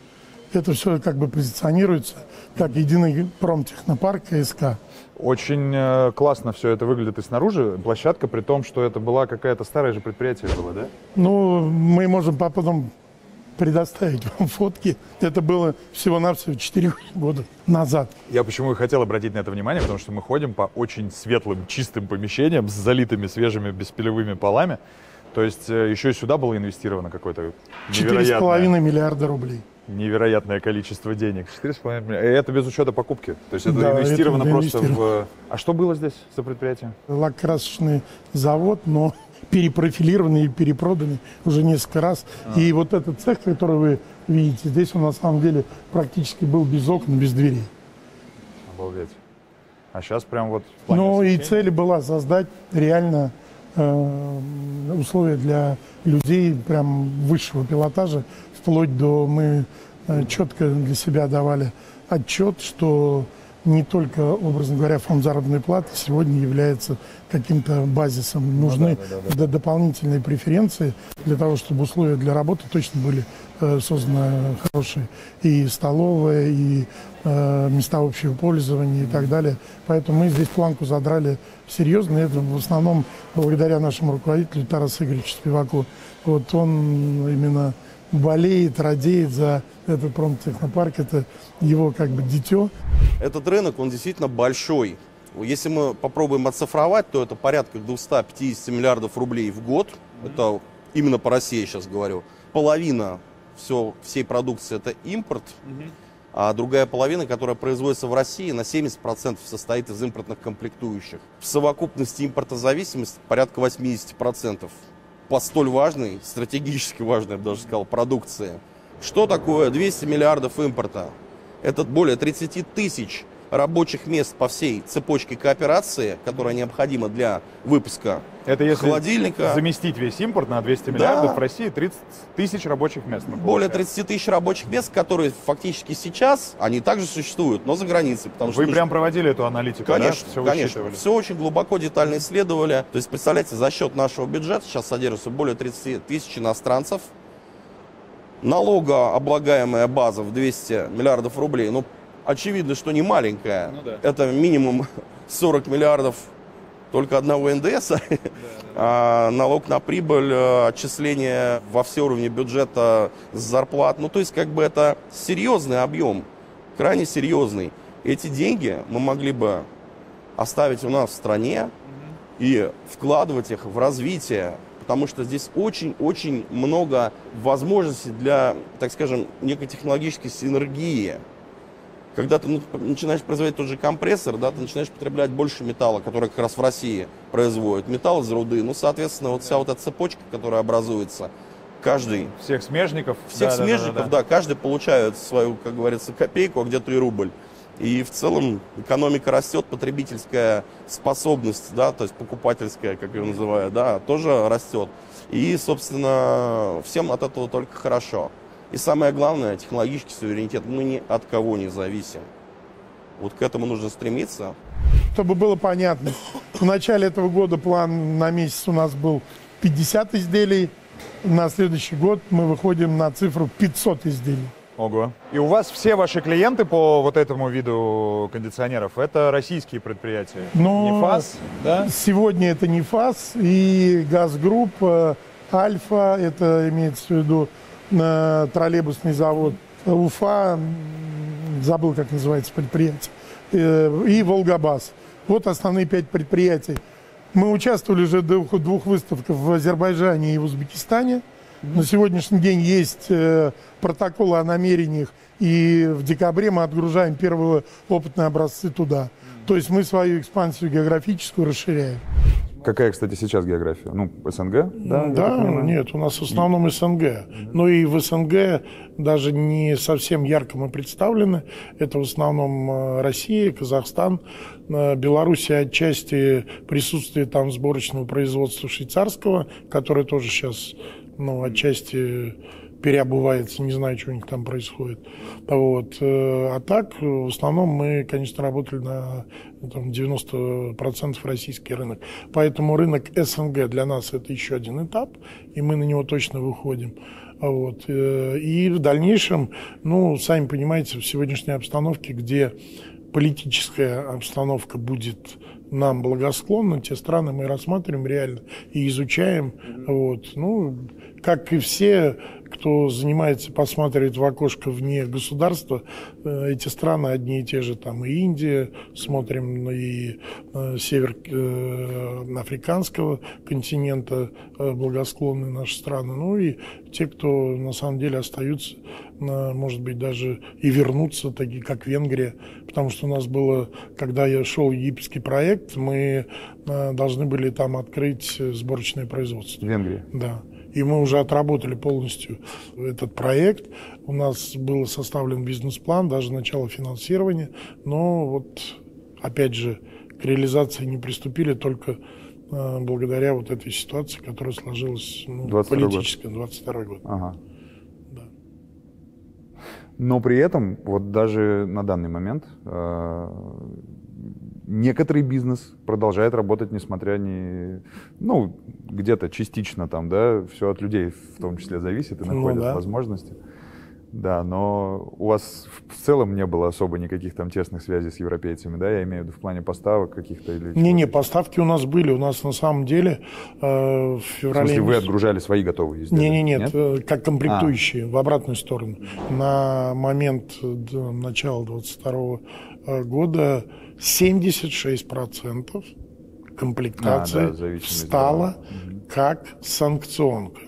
это все как бы позиционируется как единый промтехнопарк КСК. Очень э, классно все это выглядит и снаружи. Площадка, при том, что это была какая-то старое же предприятие было, да? Ну, мы можем потом предоставить вам фотки. Это было всего-навсего четыре года назад. Я почему и хотел обратить на это внимание, потому что мы ходим по очень светлым, чистым помещениям с залитыми свежими беспилевыми полами. То есть э, еще и сюда было инвестировано какое-то четыре с половиной миллиарда рублей. Невероятное количество денег. четыре с половиной миллиарда. И это без учета покупки. То есть это Да, инвестировано это просто инвестировано. в... А что было здесь за предприятие? Лак-красочный завод, но перепрофилированный и перепроданный уже несколько раз. А. И вот этот цех, который вы видите, здесь он на самом деле практически был без окон, без дверей. Обалдеть. А сейчас прям вот... Ну и цель была создать реально э, условия для людей прям высшего пилотажа, вплоть до мы э, четко для себя давали отчет, что не только, образно говоря, фонд заработной платы сегодня является каким-то базисом. Нужны ну, да, да, да, да. дополнительные преференции для того, чтобы условия для работы точно были э, созданы хорошие. И столовая, и э, места общего пользования и так далее. Поэтому мы здесь планку задрали серьезно. И это в основном благодаря нашему руководителю Тарасу Игоревичу Спиваку. Вот он именно болеет, радеет за этот промтехнопарк. Это его как бы дитё. Этот рынок, он действительно большой. Если мы попробуем оцифровать, то это порядка двести пятьдесят миллиардов рублей в год. Это именно по России сейчас говорю. Половина все, всей продукции это импорт, а другая половина, которая производится в России, на семьдесят процентов состоит из импортных комплектующих. В совокупности импортозависимость порядка восемьдесят процентов. По столь важной, стратегически важной, я бы даже сказал, продукции. Что такое двести миллиардов импорта? Это более тридцать тысяч рабочих мест по всей цепочке кооперации, которая необходима для выпуска это если холодильника. Заместить весь импорт на двести миллиардов, да. В России тридцать тысяч рабочих мест. Более тридцать тысяч рабочих мест, которые фактически сейчас, они также существуют, но за границей. Потому Вы что прям нужно... проводили эту аналитику, конечно, да? Все конечно. Все очень глубоко, детально исследовали. То есть, представляете, за счет нашего бюджета сейчас содержится более тридцати тысяч иностранцев. Налогооблагаемая база в двести миллиардов рублей, ну, очевидно, что не маленькая. Ну, да. Это минимум сорок миллиардов только одного эн дэ эса. Да, да. А налог на прибыль, отчисления во все уровни бюджета с зарплат. Ну, то есть, как бы это серьезный объем, крайне серьезный. Эти деньги мы могли бы оставить у нас в стране угу. и вкладывать их в развитие. Потому что здесь очень-очень много возможностей для, так скажем, некой технологической синергии. Когда ты начинаешь производить тот же компрессор, да, ты начинаешь потреблять больше металла, который как раз в России производит. Металл из руды. Ну, соответственно, вот вся вот эта цепочка, которая образуется, каждый... Всех смежников. Всех да, смежников, да, да, да. да, каждый получает свою, как говорится, копейку, а где-то и рубль. И в целом экономика растет, потребительская способность, да, то есть покупательская, как ее называют, да, тоже растет. И, собственно, всем от этого только хорошо. И самое главное, технологический суверенитет. Мы ни от кого не зависим. Вот к этому нужно стремиться. Чтобы было понятно, в начале этого года план на месяц у нас был пятьдесят изделий. На следующий год мы выходим на цифру пятьсот изделий. Ого. И у вас все ваши клиенты по вот этому виду кондиционеров, это российские предприятия? Но НИФАС, да? Сегодня это НИФАС и Газгрупп, Альфа, это имеется в виду троллейбусный завод, Уфа, забыл, как называется предприятие, и Волгабас. Вот основные пять предприятий. Мы участвовали уже в двух выставках в Азербайджане и в Узбекистане. На сегодняшний день есть э, протоколы о намерениях, и в декабре мы отгружаем первые опытные образцы туда. То есть мы свою экспансию географическую расширяем. Какая, кстати, сейчас география? Ну, СНГ? Да, да нет, у нас в основном СНГ. Но и в СНГ даже не совсем ярко мы представлены. Это в основном Россия, Казахстан, Белоруссия, отчасти присутствие там сборочного производства швейцарского, которое тоже сейчас, ну, отчасти переобувается, не знаю, что у них там происходит. Вот. А так, в основном, мы, конечно, работали на там, девяносто процентов российский рынок. Поэтому рынок СНГ для нас это еще один этап, и мы на него точно выходим. Вот. И в дальнейшем, ну, сами понимаете, в сегодняшней обстановке, где политическая обстановка будет нам благосклонна, те страны мы рассматриваем реально и изучаем. Вот. Ну, как и все, кто занимается, посматривает в окошко вне государства, эти страны одни и те же, там и Индия, смотрим и север африканского континента, благосклонные наши страны, ну и те, кто на самом деле остаются, может быть, даже и вернутся, такие как Венгрия, потому что у нас было, когда я шел египетский проект, мы должны были там открыть сборочное производство. В Венгрии? Да. И мы уже отработали полностью этот проект. У нас был составлен бизнес-план, даже начало финансирования. Но вот, опять же, к реализации не приступили только э, благодаря вот этой ситуации, которая сложилась, ну, политическая, двадцать второй год. Ага. Да. Но при этом, вот даже на данный момент, э, некоторый бизнес продолжает работать, несмотря ни, ну, где-то частично там, да, все от людей в том числе зависит и находят ну, да. возможности. Да, но у вас в целом не было особо никаких там тесных связей с европейцами, да, я имею в виду в плане поставок каких-то или... Не-не, поставки у нас были, у нас на самом деле э, в феврале... В смысле, вы отгружали свои готовые изделия? Не-не-нет, нет? Э, как комплектующие, а. в обратную сторону. На момент до начала двадцать второго года семьдесят шесть процентов комплектации а, да, стала угу. как санкционка.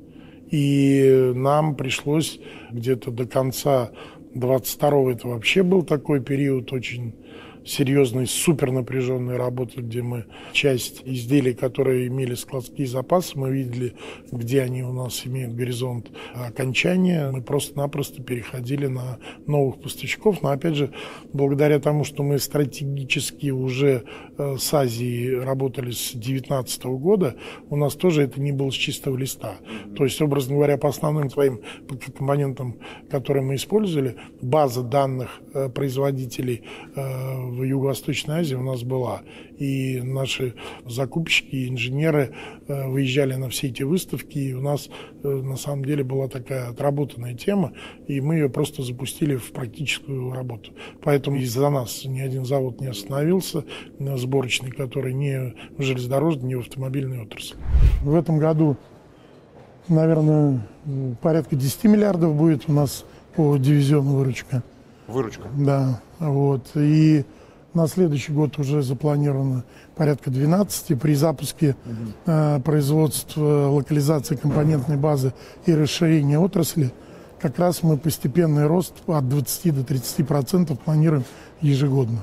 И нам пришлось где-то до конца двадцать второго, это вообще был такой период очень серьезной, супер напряженной работы, где мы часть изделий, которые имели складские запасы, мы видели, где они у нас имеют горизонт окончания. Мы просто-напросто переходили на новых поставщиков. Но, опять же, благодаря тому, что мы стратегически уже с Азией работали с две тысячи девятнадцатого года, у нас тоже это не было с чистого листа. То есть, образно говоря, по основным своим компонентам, которые мы использовали, база данных производителей в Юго-Восточной Азии у нас была. И наши закупщики и инженеры э, выезжали на все эти выставки, и у нас э, на самом деле была такая отработанная тема, и мы ее просто запустили в практическую работу. Поэтому из-за нас ни один завод не остановился, сборочный, который не в железнодорожной, не в автомобильной отрасли. В этом году, наверное, порядка десять миллиардов будет у нас по дивизиону выручка. Выручка? Да, вот. И на следующий год уже запланировано порядка двенадцати. При запуске угу. э, производства, локализации компонентной базы и расширения отрасли как раз мы постепенный рост от двадцати до тридцати процентов планируем ежегодно.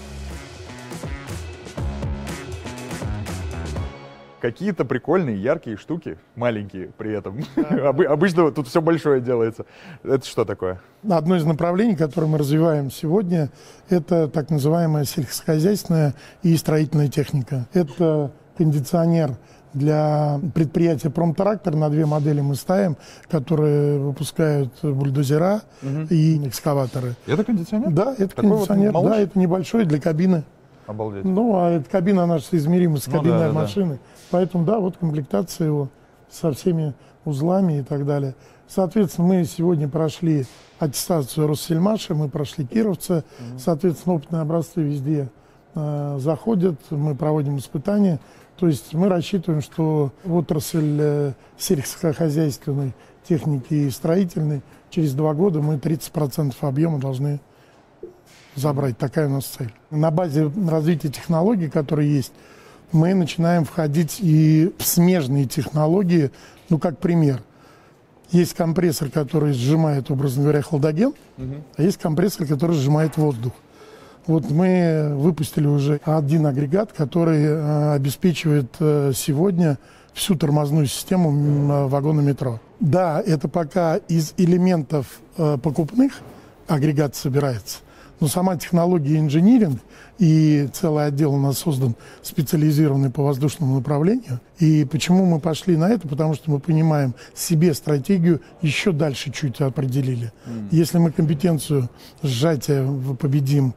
Какие-то прикольные, яркие штуки, маленькие при этом. Да. Обычно тут все большое делается. Это что такое? Одно из направлений, которое мы развиваем сегодня, это так называемая сельскохозяйственная и строительная техника. Это кондиционер для предприятия «Промтрактор». На две модели мы ставим, которые выпускают бульдозера угу. и экскаваторы. Это кондиционер? Да, это Такой кондиционер. Вот да, это небольшой для кабины. Обалдеть. Ну, а эта кабина наша измерима с кабиной ну, да, да, машины. Да. Поэтому, да, вот комплектация его со всеми узлами и так далее. Соответственно, мы сегодня прошли аттестацию Россельмаша, мы прошли Кировца. Mm-hmm. Соответственно, опытные образцы везде э, заходят, мы проводим испытания. То есть мы рассчитываем, что отрасль э, сельскохозяйственной техники и строительной через два года мы тридцать процентов объема должны забрать. Такая у нас цель. На базе развития технологий, которые есть, мы начинаем входить и в смежные технологии. Ну, как пример. Есть компрессор, который сжимает, образно говоря, хладоген, угу. а есть компрессор, который сжимает воздух. Вот мы выпустили уже один агрегат, который э, обеспечивает э, сегодня всю тормозную систему э, вагона метро. Да, это пока из элементов э, покупных агрегат собирается. Но сама технология инжиниринг и целый отдел у нас создан специализированный по воздушному направлению. И почему мы пошли на это? Потому что мы понимаем себе стратегию, еще дальше чуть определили. Mm. Если мы компетенцию сжатия победим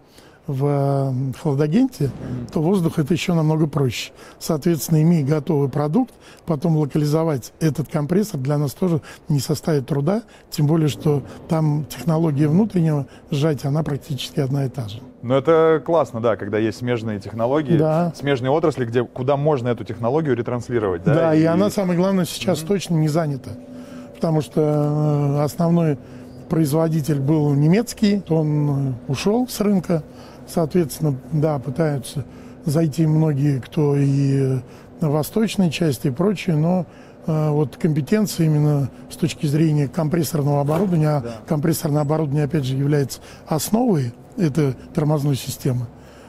в хладагенте, то воздух это еще намного проще. Соответственно, имея готовый продукт, потом локализовать этот компрессор для нас тоже не составит труда, тем более, что там технология внутреннего сжатия, она практически одна и та же. Ну, это классно, да, когда есть смежные технологии, да. смежные отрасли, где, куда можно эту технологию ретранслировать. Да, да и, и она, самое главное, сейчас mm-hmm. точно не занята, потому что основной производитель был немецкий, он ушел с рынка, соответственно, да, пытаются зайти многие, кто и в восточной части и прочее, но э, вот компетенции именно с точки зрения компрессорного оборудования, да. а компрессорное оборудование, опять же, является основой этой тормозной системы,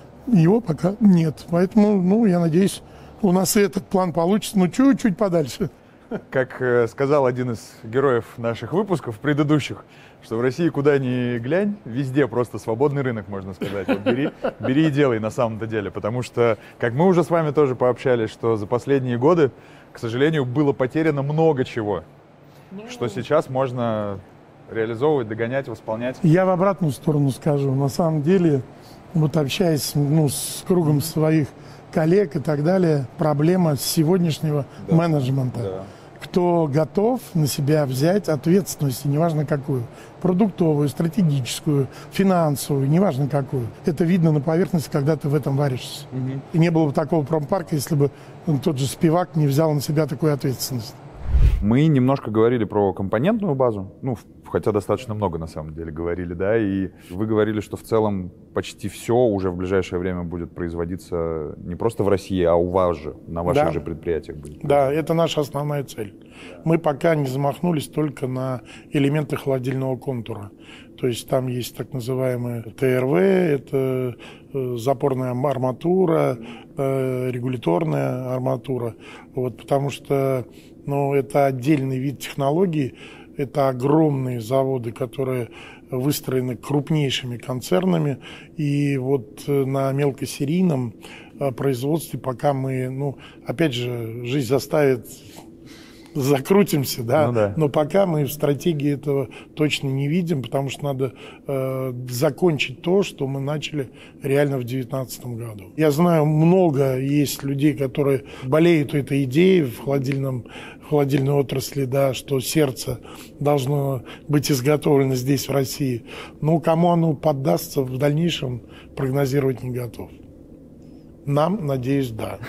его пока нет. Поэтому, ну, я надеюсь, у нас и этот план получится, но чуть-чуть подальше. Как э, сказал один из героев наших выпусков предыдущих, что в России куда ни глянь, везде просто свободный рынок, можно сказать. Вот бери, бери и делай на самом-то деле. Потому что, как мы уже с вами тоже пообщались, что за последние годы, к сожалению, было потеряно много чего, что сейчас можно реализовывать, догонять, восполнять. Я в обратную сторону скажу. На самом деле, вот общаясь ну, с кругом своих коллег и так далее, проблема сегодняшнего да. менеджмента. Да. Кто готов на себя взять ответственность, неважно какую, продуктовую, стратегическую, финансовую, неважно какую. Это видно на поверхности, когда ты в этом варишься. Угу. И не было бы такого промпарка, если бы тот же Спивак не взял на себя такую ответственность. Мы немножко говорили про компонентную базу, ну, хотя достаточно много на самом деле говорили, да, и вы говорили, что в целом почти все уже в ближайшее время будет производиться не просто в России, а у вас же, на ваших да. же предприятиях будет. Да, это наша основная цель. Мы пока не замахнулись только на элементы холодильного контура. То есть там есть так называемые ТРВ, это запорная арматура, регуляторная арматура, вот, потому что ну, это отдельный вид технологий, это огромные заводы, которые выстроены крупнейшими концернами, и вот на мелкосерийном производстве пока мы, ну, опять же, жизнь заставит, закрутимся, да, ну, да, но пока мы в стратегии этого точно не видим, потому что надо э, закончить то, что мы начали реально в две тысячи девятнадцатом году. Я знаю, много есть людей, которые болеют этой идеей в холодильном, в холодильной отрасли, да, что сердце должно быть изготовлено здесь, в России. Но кому оно поддастся в дальнейшем, прогнозировать не готов. Нам, надеюсь, да.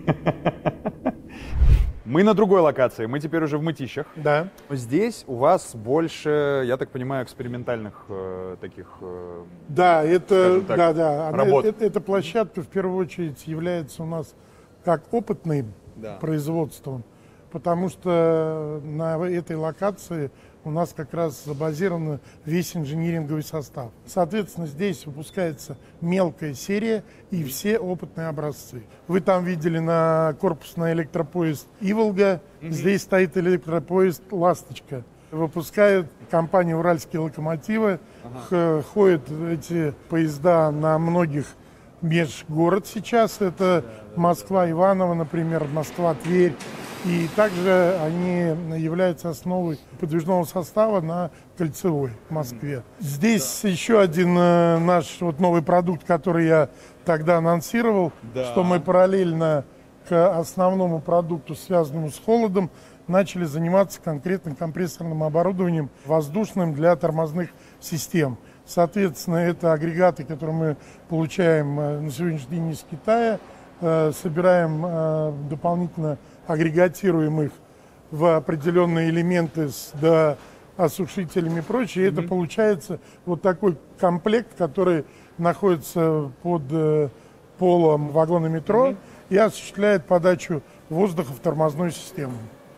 Мы на другой локации, мы теперь уже в Мытищах. Да. Здесь у вас больше, я так понимаю, экспериментальных э, таких э, да, это, так, да, да. работ. Это, эта площадка в первую очередь является у нас как опытным да. производством, потому что на этой локации у нас как раз забазирован весь инжиниринговый состав. Соответственно, здесь выпускается мелкая серия и все опытные образцы. Вы там видели на корпус на электропоезд «Иволга», mm-hmm. здесь стоит электропоезд «Ласточка». Выпускает компания «Уральские локомотивы», ага. ходят эти поезда на многих межгород сейчас. Это Москва, Иваново, например, Москва, Тверь. И также они являются основой подвижного состава на Кольцевой в Москве. Здесь да. еще один э, наш вот новый продукт, который я тогда анонсировал, да. что мы параллельно к основному продукту, связанному с холодом, начали заниматься конкретно компрессорным оборудованием воздушным для тормозных систем. Соответственно, это агрегаты, которые мы получаем э, на сегодняшний день из Китая, э, собираем э, дополнительно, агрегатируем их в определенные элементы с да, осушителями и прочее. Mm-hmm. Это получается вот такой комплект, который находится под э, полом вагона метро mm-hmm. и осуществляет подачу воздуха в тормозную систему.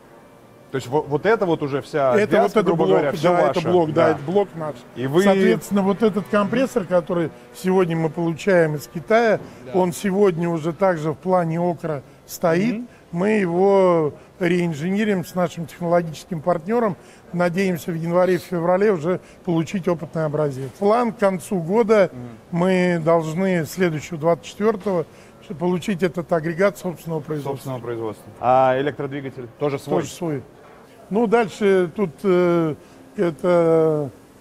То есть вот, вот это вот уже вся это вязка, вот грубо блок, говоря, все да, ваше. это блок, да, да, это блок наш. И вы... Соответственно, вот этот компрессор, который сегодня мы получаем из Китая, да. он сегодня уже также в плане ОКРа стоит. Mm-hmm. Мы его реинжинирим с нашим технологическим партнером. Надеемся в январе-феврале уже получить опытный образец. План к концу года mm-hmm. мы должны следующего двадцать четвёртого получить этот агрегат собственного производства. Собственного производства. А электродвигатель тоже свой? Тоже свой. Ну, дальше тут э, это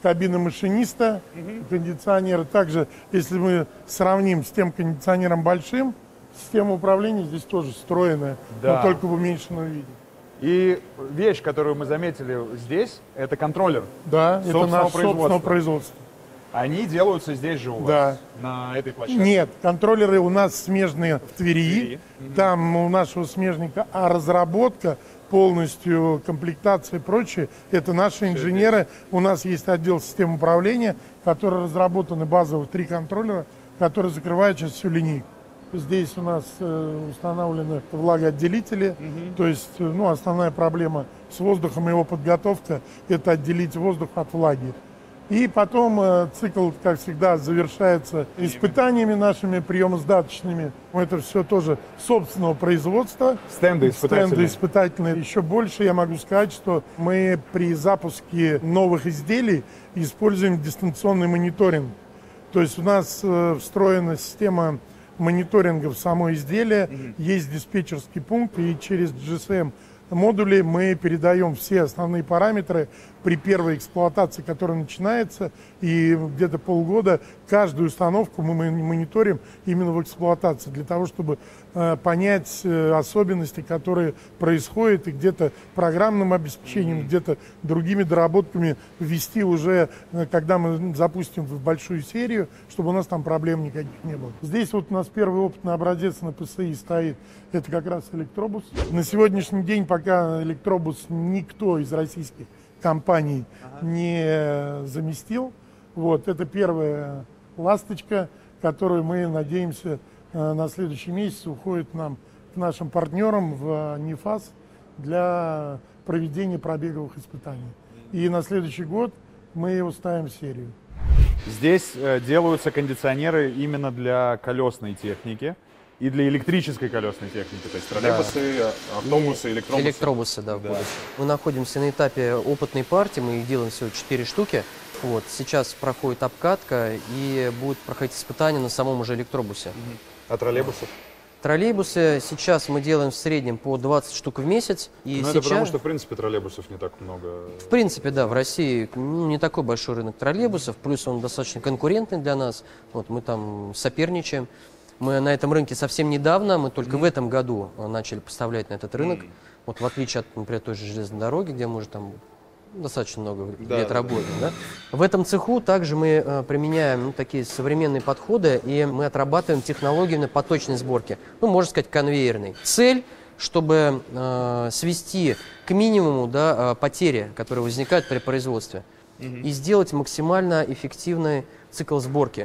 кабина машиниста, угу. кондиционеры. Также, если мы сравним с тем кондиционером большим, система управления здесь тоже встроенная, да. но только в уменьшенном виде. И вещь, которую мы заметили здесь, это контроллер. Да, это наше собственное производство. Они делаются здесь же у вас, да. на этой площадке? Нет, контроллеры у нас смежные в Твери. Твери. Там у нашего смежника, а разработка, полностью комплектация и прочее, это наши инженеры. У нас есть отдел систем управления, который разработаны базово три контроллера, которые закрывают сейчас всю линейку. Здесь у нас э, установлены влагоотделители, угу. то есть ну, основная проблема с воздухом и его подготовка – это отделить воздух от влаги. И потом э, цикл, как всегда, завершается испытаниями нашими приемо-сдаточными. Это все тоже собственного производства. Стенды испытательные. Стенды испытательные. Еще больше я могу сказать, что мы при запуске новых изделий используем дистанционный мониторинг. То есть у нас э, встроена система мониторинга в само изделие, mm-hmm. есть диспетчерский пункт, и через джи эс эм модули мы передаем все основные параметры при первой эксплуатации, которая начинается, и где-то полгода каждую установку мы мониторим именно в эксплуатации, для того, чтобы э, понять э, особенности, которые происходят, и где-то программным обеспечением, mm-hmm. где-то другими доработками ввести уже, э, когда мы запустим в большую серию, чтобы у нас там проблем никаких не было. Здесь вот у нас первый опытный образец на пэ эс и стоит, это как раз электробус. На сегодняшний день пока электробус никто из российских компаний ага. не заместил. Вот, это первая ласточка, которую мы надеемся на следующий месяц уходит нам к нашим партнерам в НИФАС для проведения пробеговых испытаний. И на следующий год мы его ставим в серию. Здесь э, делаются кондиционеры именно для колесной техники и для электрической колесной техники, то есть троллейбусы, да. автобусы, электробусы. Электробусы, да, да. Мы находимся на этапе опытной партии, мы их делаем всего четыре штуки. Вот, сейчас проходит обкатка и будут проходить испытания на самом уже электробусе. А троллейбусов? Троллейбусы сейчас мы делаем в среднем по двадцать штук в месяц. И ну, сейчас... это потому, что, в принципе, троллейбусов не так много. В принципе, да, в России ну, не такой большой рынок троллейбусов, плюс он достаточно конкурентный для нас. Вот, мы там соперничаем. Мы на этом рынке совсем недавно, мы только mm-hmm. в этом году начали поставлять на этот рынок. Mm-hmm. Вот в отличие от, например, той же железной дороги, где мы уже там достаточно много да, лет да, работаем. Да. Да? В этом цеху также мы э, применяем ну, такие современные подходы, и мы отрабатываем технологию на поточной сборке, ну, можно сказать, конвейерной. Цель, чтобы э, свести к минимуму да, потери, которые возникают при производстве, mm-hmm. и сделать максимально эффективный цикл сборки.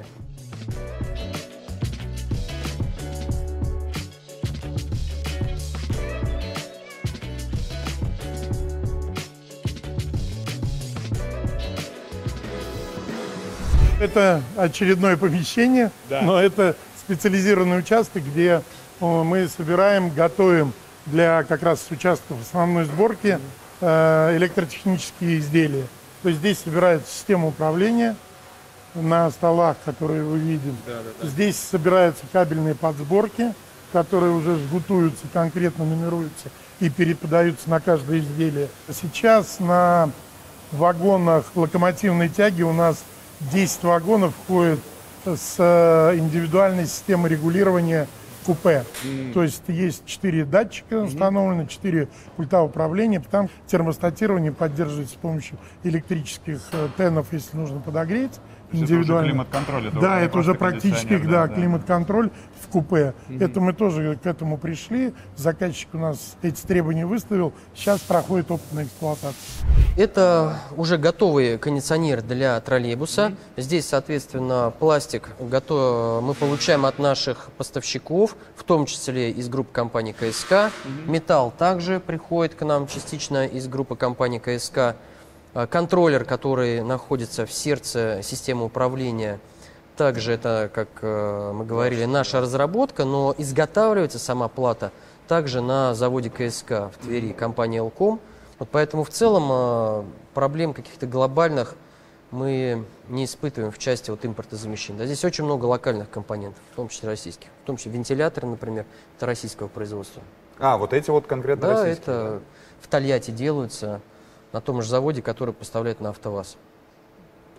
Это очередное помещение, да. но это специализированный участок, где мы собираем, готовим для как раз участков основной сборки электротехнические изделия. То есть здесь собирается система управления на столах, которые вы видите. Да, да, да. Здесь собираются кабельные подсборки, которые уже жгутуются, конкретно нумеруются и переподаются на каждое изделие. Сейчас на вагонах локомотивной тяги у нас десять вагонов входит с индивидуальной системой регулирования купе. Mm. То есть есть четыре датчика установлены, mm-hmm. четыре пульта управления. Там термостатирование поддерживается с помощью электрических тенов, если нужно подогреть. Индивидуально. Климат-контроль. Это да, это уже практически да, да, климат-контроль в купе. Mm-hmm. Это мы тоже к этому пришли. Заказчик у нас эти требования выставил. Сейчас проходит опытная эксплуатация. Это уже готовый кондиционер для троллейбуса. Mm-hmm. Здесь, соответственно, пластик готов... мы получаем от наших поставщиков, в том числе из группы компании ка эс ка. Mm-hmm. Металл также приходит к нам частично из группы компании ка эс ка. Контроллер, который находится в сердце системы управления, также это, как мы говорили, наша разработка, но изготавливается сама плата также на заводе ка эс ка в Твери, компания Элком. Вот поэтому в целом проблем каких-то глобальных мы не испытываем в части вот импортозамещения. Да, здесь очень много локальных компонентов, в том числе российских. В том числе вентиляторы, например, это российского производства. А, вот эти вот конкретно да, российские? Это да, в Тольятти делаются. На том же заводе, который поставляет на АвтоВАЗ.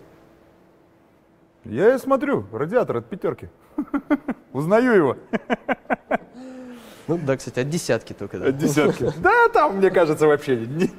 Я и смотрю, радиатор от пятерки. Узнаю его. Ну да, кстати, от десятки только. Да. От десятки. Да, там, мне кажется, вообще не...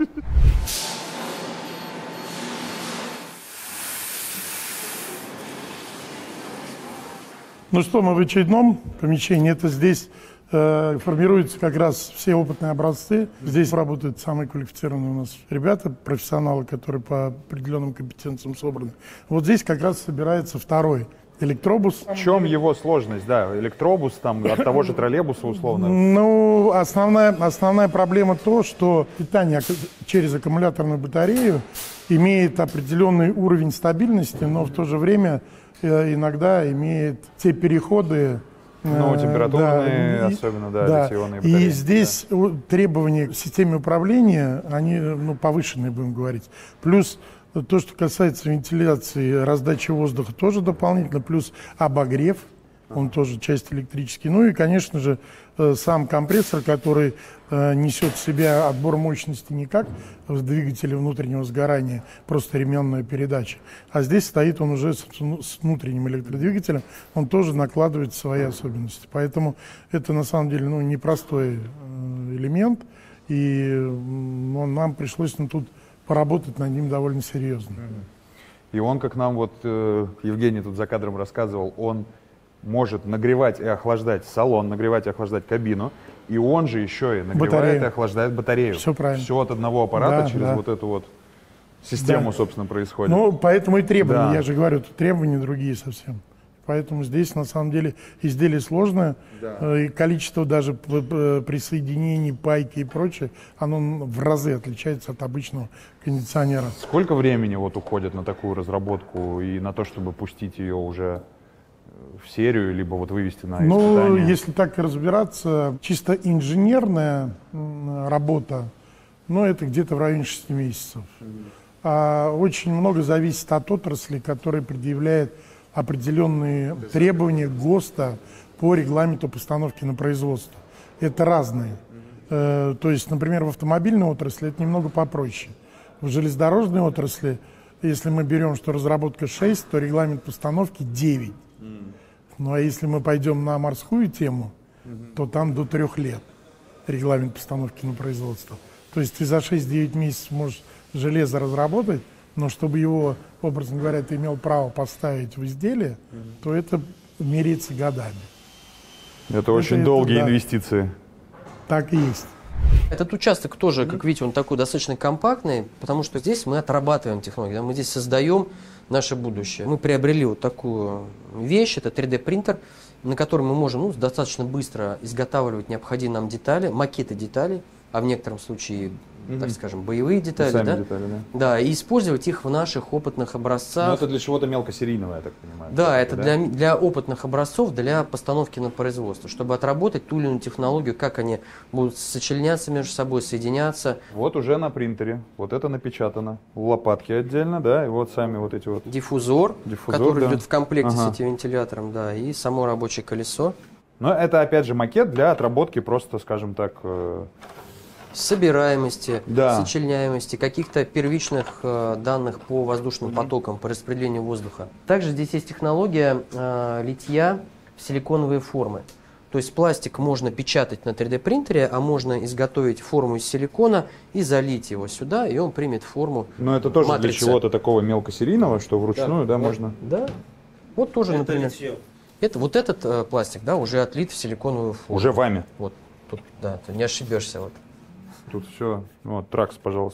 Ну что, мы в очередном помещении. Это здесь э, формируются как раз все опытные образцы. Здесь работают самые квалифицированные у нас ребята, профессионалы, которые по определенным компетенциям собраны. Вот здесь как раз собирается второй электробус. В чем его сложность, да? Электробус там от того же троллейбуса условно? Ну, основная, основная проблема то, что питание через аккумуляторную батарею имеет определенный уровень стабильности, но в то же время иногда имеет те переходы, ну, температурные, да, особенно, да, да. литионные батареи. И здесь да. требования к системе управления, они, ну, повышенные, будем говорить. Плюс то, что касается вентиляции, раздачи воздуха, тоже дополнительно, плюс обогрев, он тоже часть электрический. Ну и, конечно же, сам компрессор, который несет в себя отбор мощности не как в двигателе внутреннего сгорания, просто ременная передача, а здесь стоит он уже с внутренним электродвигателем, он тоже накладывает свои особенности. Поэтому это на самом деле, ну, непростой элемент, и ну, нам пришлось ну, тут поработать над ним довольно серьезно. И он, как нам вот э, Евгений тут за кадром рассказывал, он может нагревать и охлаждать салон, нагревать и охлаждать кабину, и он же еще и нагревает батарею. И охлаждает батарею. Все правильно. Все от одного аппарата да, через да. вот эту вот систему, да. собственно, происходит. Ну, поэтому и требования, да. я же говорю, тут требования другие совсем. Поэтому здесь, на самом деле, изделие сложное, да. и количество даже присоединений, пайки и прочее, оно в разы отличается от обычного кондиционера. Сколько времени вот уходит на такую разработку и на то, чтобы пустить ее уже в серию, либо вот вывести на испытание? Ну, если так разбираться, чисто инженерная работа, ну, это где-то в районе шести месяцев. Mm-hmm. А очень много зависит от отрасли, которая предъявляет определенные требования ГОСТа по регламенту постановки на производство. Это разные. Mm-hmm. То есть, например, в автомобильной отрасли это немного попроще. В железнодорожной отрасли, если мы берем, что разработка шесть, то регламент постановки девять. Mm-hmm. Ну а если мы пойдем на морскую тему, mm-hmm. то там до трех лет регламент постановки на производство. То есть ты за шесть-девять месяцев можешь железо разработать, но чтобы его, образно говоря, ты имел право поставить в изделие, mm-hmm. то это меряется годами. Это, это очень это, долгие да, инвестиции. Так и есть. Этот участок тоже, как видите, он такой достаточно компактный, потому что здесь мы отрабатываем технологию, мы здесь создаем наше будущее. Мы приобрели вот такую вещь, это три дэ принтер, на котором мы можем ну, достаточно быстро изготавливать необходимые нам детали, макеты деталей, а в некотором случае, mm-hmm. так скажем, боевые детали, да? детали да? Да, и использовать их в наших опытных образцах. Но это для чего-то мелкосерийного, я так понимаю. Да, это да? Для, для опытных образцов, для постановки на производство, чтобы отработать ту или иную технологию, как они будут сочленяться между собой, соединяться. Вот уже на принтере, вот это напечатано, лопатки отдельно, да, и вот сами вот эти вот. Диффузор, Диффузор который да. идет в комплекте ага. с этим вентилятором, да, и само рабочее колесо. Но это опять же макет для отработки просто, скажем так, э... собираемости, да. сочленяемости, каких-то первичных э, данных по воздушным mm-hmm. потокам, по распределению воздуха. Также здесь есть технология э, литья в силиконовые формы. То есть пластик можно печатать на три дэ принтере, а можно изготовить форму из силикона и залить его сюда, и он примет форму Но это тоже матрицы. Для чего-то такого мелкосерийного, что вручную, да, да, да можно? Да. Вот тоже, это например. Литье. Это вот этот э, пластик, да, уже отлит в силиконовую форму. Уже вами? Вот, тут, да, ты не ошибешься. Вот. Тут все. Вот, тракс, пожалуйста.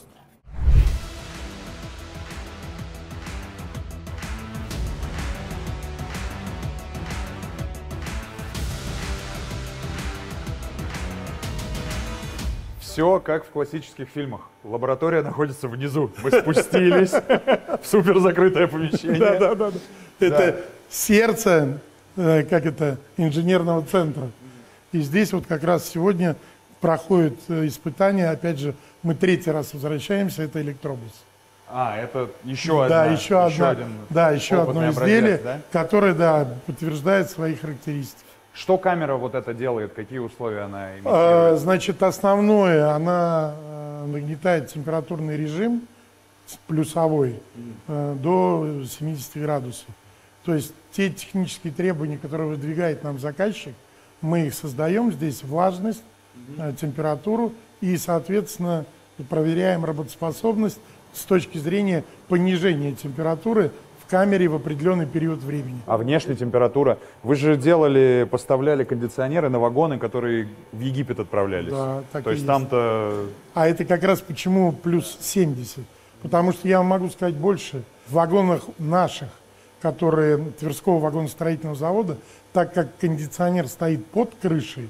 Все как в классических фильмах. Лаборатория находится внизу. Мы спустились в супер закрытое помещение. Да, да, да. Это сердце, как это, инженерного центра. И здесь вот как раз сегодня проходит испытание. Опять же, мы третий раз возвращаемся, это электробус. А, это еще одна. Да, еще, еще одна, один да, еще одно изделие, образец, да? которое, да, подтверждает свои характеристики. Что камера вот это делает? Какие условия она имеет? А, значит, основное, она нагнетает температурный режим плюсовой mm. до семидесяти градусов. То есть те технические требования, которые выдвигает нам заказчик, мы их создаем здесь, влажность, mm-hmm. температуру, и, соответственно, проверяем работоспособность с точки зрения понижения температуры в камере в определенный период времени. А внешняя температура? Вы же делали, поставляли кондиционеры на вагоны, которые в Египет отправлялись. Да, так То и есть есть. там-то... А это как раз почему плюс семьдесят. Потому что я вам могу сказать больше. В вагонах наших, которые Тверского вагоностроительного завода, так как кондиционер стоит под крышей,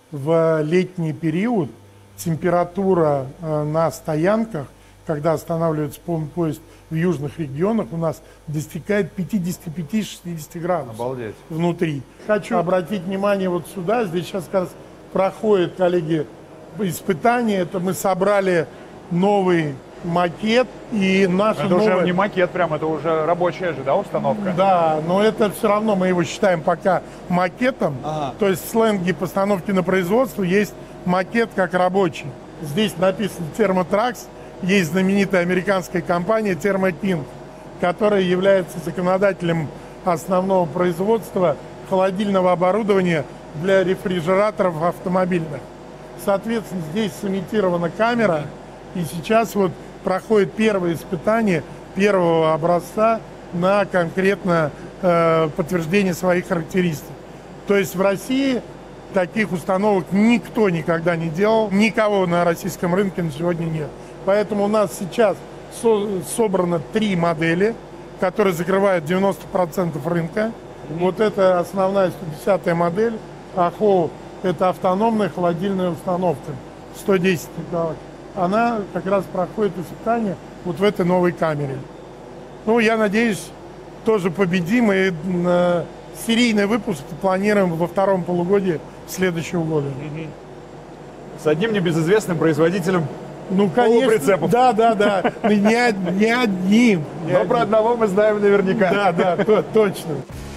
в летний период температура э, на стоянках, когда останавливается поезд в южных регионах, у нас достигает пятьдесят пять - шестьдесят градусов. Обалдеть. Внутри. Хочу обратить внимание вот сюда. Здесь сейчас как раз проходит, коллеги, испытания. Это мы собрали новый макет и наша Это новая... уже не макет прям, это уже рабочая же, да, установка? Да, но это все равно мы его считаем пока макетом. Ага. То есть в сленге постановки на производство есть макет как рабочий. Здесь написано Thermotrax. Есть знаменитая американская компания Thermo-King, которая является законодателем основного производства холодильного оборудования для рефрижераторов автомобильных. Соответственно, здесь сымитирована камера, и сейчас вот проходит первое испытание первого образца на конкретно э, подтверждение своих характеристик. То есть в России таких установок никто никогда не делал, никого на российском рынке на сегодня нет. Поэтому у нас сейчас со- собрано три модели, которые закрывают девяносто процентов рынка. Вот это основная сто десятая модель, АХО – это автономная холодильная установка сто десять мегаватт. Она как раз проходит испытание вот в этой новой камере. Ну, я надеюсь, тоже победим, и на серийный выпуск планируем во втором полугодии следующего года. С одним небезызвестным производителем ну, конечно, полуприцепов. Да, да, да. Не, не одним. Не Но одним. про одного мы знаем наверняка. Да, да, то, точно.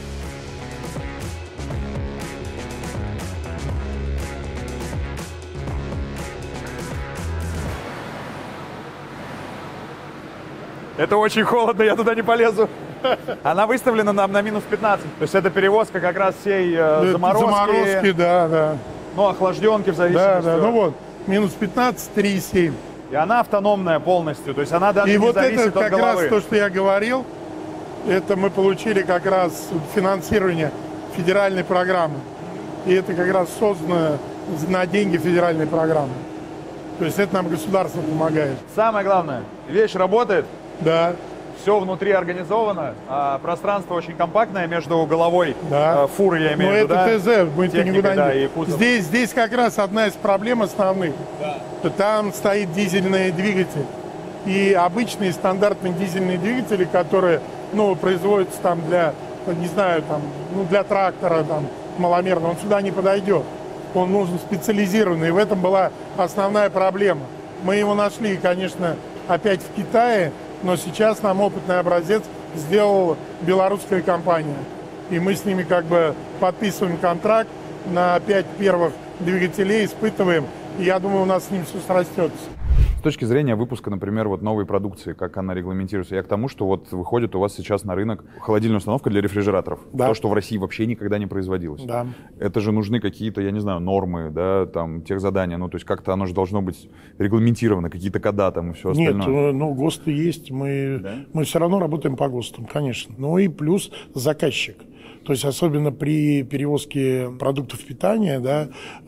Это очень холодно, я туда не полезу. Она выставлена нам на минус пятнадцать. То есть это перевозка как раз всей э, заморозки. Заморозки, да, да. Ну, охлажденки в зависимости. Да, да, ну вот, минус пятнадцать, три и семь. И она автономная полностью, то есть она даже И не вот зависит это от как головы. раз то, что я говорил, это мы получили как раз финансирование федеральной программы. И это как раз создано на деньги федеральной программы. То есть это нам государство помогает. Самое главное, вещь работает, Да. все внутри организовано, а пространство очень компактное между головой Да. э, фуры, я имею Но в виду, это да? ТЗ, мы Техника, никуда да, не... и кузов. Здесь, здесь как раз одна из проблем основных. Да. Там стоит дизельный двигатель. И обычные стандартные дизельные двигатели, которые, ну, производятся там для, не знаю, там, ну, для трактора, там, маломерного, он сюда не подойдет. Он нужен специализированный. И в этом была основная проблема. Мы его нашли, конечно, опять в Китае, но сейчас нам опытный образец сделала белорусская компания. И мы с ними как бы подписываем контракт на пять первых двигателей, испытываем. И я думаю, у нас с ним все срастется. С точки зрения выпуска, например, вот новой продукции, как она регламентируется, я к тому, что вот выходит у вас сейчас на рынок холодильная установка для рефрижераторов. Да. То, что в России вообще никогда не производилось. Да. Это же нужны какие-то, я не знаю, нормы, да, там, техзадания. Ну, то есть как-то оно же должно быть регламентировано, какие-то кода там и все Нет, остальное. ну, ГОСТы есть, мы, Да? мы все равно работаем по ГОСТам, конечно. Ну и плюс заказчик. То есть особенно при перевозке продуктов питания, да,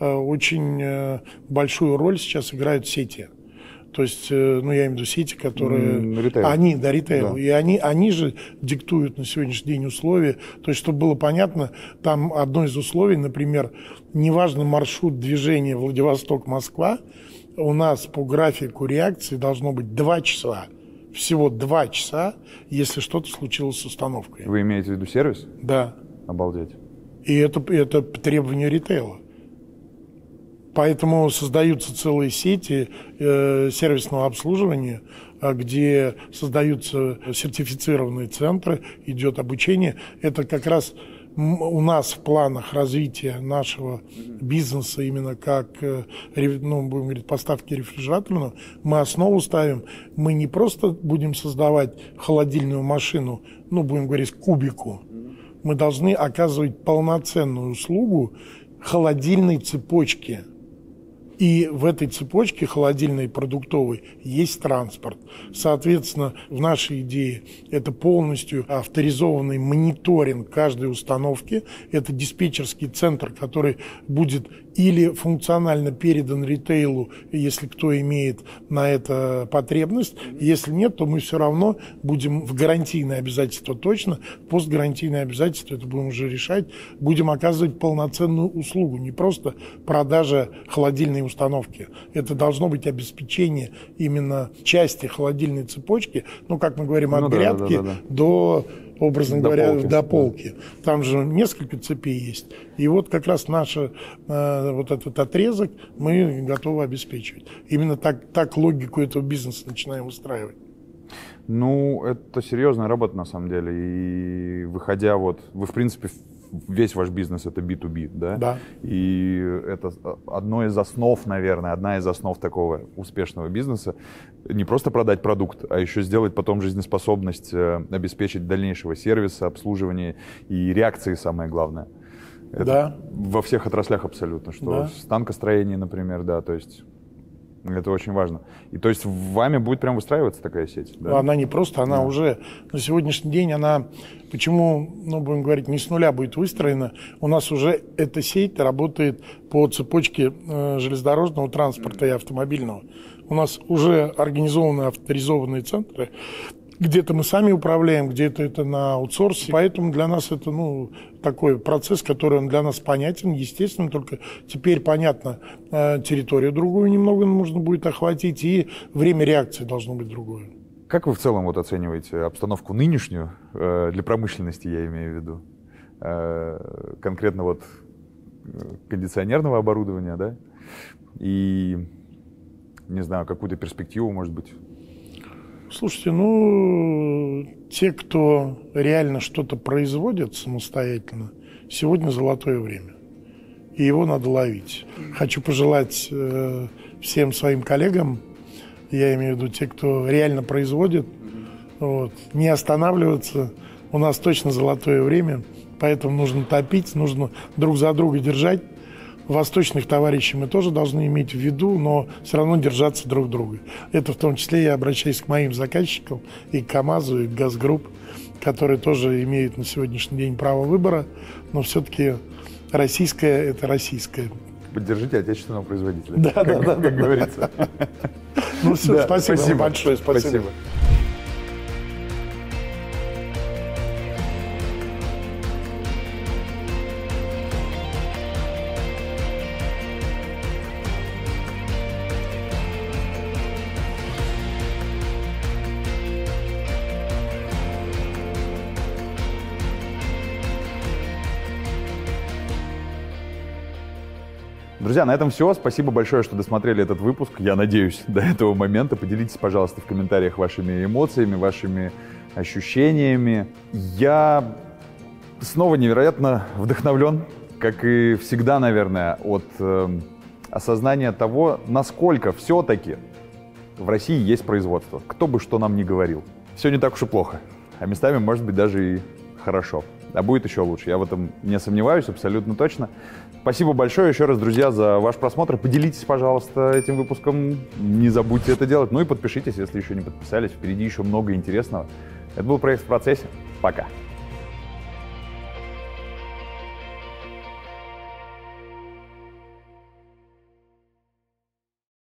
очень большую роль сейчас играют сети. То есть, ну, я имею в виду сети, которые... Mm, ритейл. Они, да, ритейл. Да. И они, они же диктуют на сегодняшний день условия. То есть, чтобы было понятно, там одно из условий, например, неважно маршрут движения Владивосток-Москва, у нас по графику реакции должно быть два часа. Всего два часа, если что-то случилось с установкой. Вы имеете в виду сервис? Да. Обалдеть. И это, это требование ритейла. Поэтому создаются целые сети э, сервисного обслуживания, э, где создаются сертифицированные центры, идет обучение. Это как раз у нас в планах развития нашего бизнеса, именно как, э, ну, будем говорить, поставки рефрижераторного, мы основу ставим. Мы не просто будем создавать холодильную машину, ну, будем говорить, кубику, мы должны оказывать полноценную услугу холодильной цепочки. И в этой цепочке холодильной и продуктовой есть транспорт. Соответственно, в нашей идее это полностью авторизованный мониторинг каждой установки. Это диспетчерский центр, который будет или функционально передан ритейлу, если кто имеет на это потребность. Если нет, то мы все равно будем в гарантийные обязательства точно, в постгарантийные обязательства, это будем уже решать, будем оказывать полноценную услугу, не просто продажа холодильной установки. Это должно быть обеспечение именно части холодильной цепочки, ну, как мы говорим, от ну, да, грядки да, да, да. до, образно до говоря, полки. до полки. Там же несколько цепей есть. И вот как раз наш э, вот этот отрезок мы готовы обеспечивать. Именно так, так логику этого бизнеса начинаем устраивать. Ну, это серьезная работа, на самом деле. И выходя вот... Вы, в принципе, весь ваш бизнес — это би ту би, да? Да. И это одно из основ, наверное, одна из основ такого успешного бизнеса. Не просто продать продукт, а еще сделать потом жизнеспособность, обеспечить дальнейшего сервиса, обслуживания и реакции, самое главное. Это Да. Во всех отраслях абсолютно. Что Да. станкостроение, например, да, то есть... Это очень важно. И то есть вами будет прям выстраиваться такая сеть? Да? Она не просто, она Да. уже на сегодняшний день, она, почему, ну, будем говорить, не с нуля будет выстроена, у нас уже эта сеть работает по цепочке э, железнодорожного транспорта и автомобильного. У нас уже организованы авторизованные центры, где-то мы сами управляем, где-то это на аутсорсе. Поэтому для нас это, ну, такой процесс, который он для нас понятен, естественно, только теперь понятно, э, территорию другую немного нужно будет охватить, и время реакции должно быть другое. Как вы в целом вот оцениваете обстановку нынешнюю, э, для промышленности я имею в виду, э, конкретно вот кондиционерного оборудования, да, и, не знаю, какую-то перспективу, может быть? Слушайте, ну, те, кто реально что-то производит самостоятельно, сегодня золотое время. И его надо ловить. Хочу пожелать э, всем своим коллегам, я имею в виду те, кто реально производит, вот, не останавливаться. У нас точно золотое время, поэтому нужно топить, нужно друг за друга держать. Восточных товарищей мы тоже должны иметь в виду, но все равно держаться друг друга. Это в том числе я обращаюсь к моим заказчикам, и к КАМАЗу, и к Газгрупп, которые тоже имеют на сегодняшний день право выбора, но все-таки российское – это российское. Поддержите отечественного производителя, Да, как, да, да, как да, говорится. Ну все, Да, спасибо, спасибо вам большое, спасибо. Спасибо. Друзья, на этом все. Спасибо большое, что досмотрели этот выпуск. Я надеюсь, до этого момента. Поделитесь, пожалуйста, в комментариях вашими эмоциями, вашими ощущениями. Я снова невероятно вдохновлен, как и всегда, наверное, от э, осознания того, насколько все-таки в России есть производство. Кто бы что нам ни говорил. Все не так уж и плохо. А местами, может быть, даже и хорошо. А будет еще лучше. Я в этом не сомневаюсь, абсолютно точно. Спасибо большое еще раз, друзья, за ваш просмотр. Поделитесь, пожалуйста, этим выпуском. Не забудьте это делать. Ну и подпишитесь, если еще не подписались. Впереди еще много интересного. Это был проект «В процессе». Пока.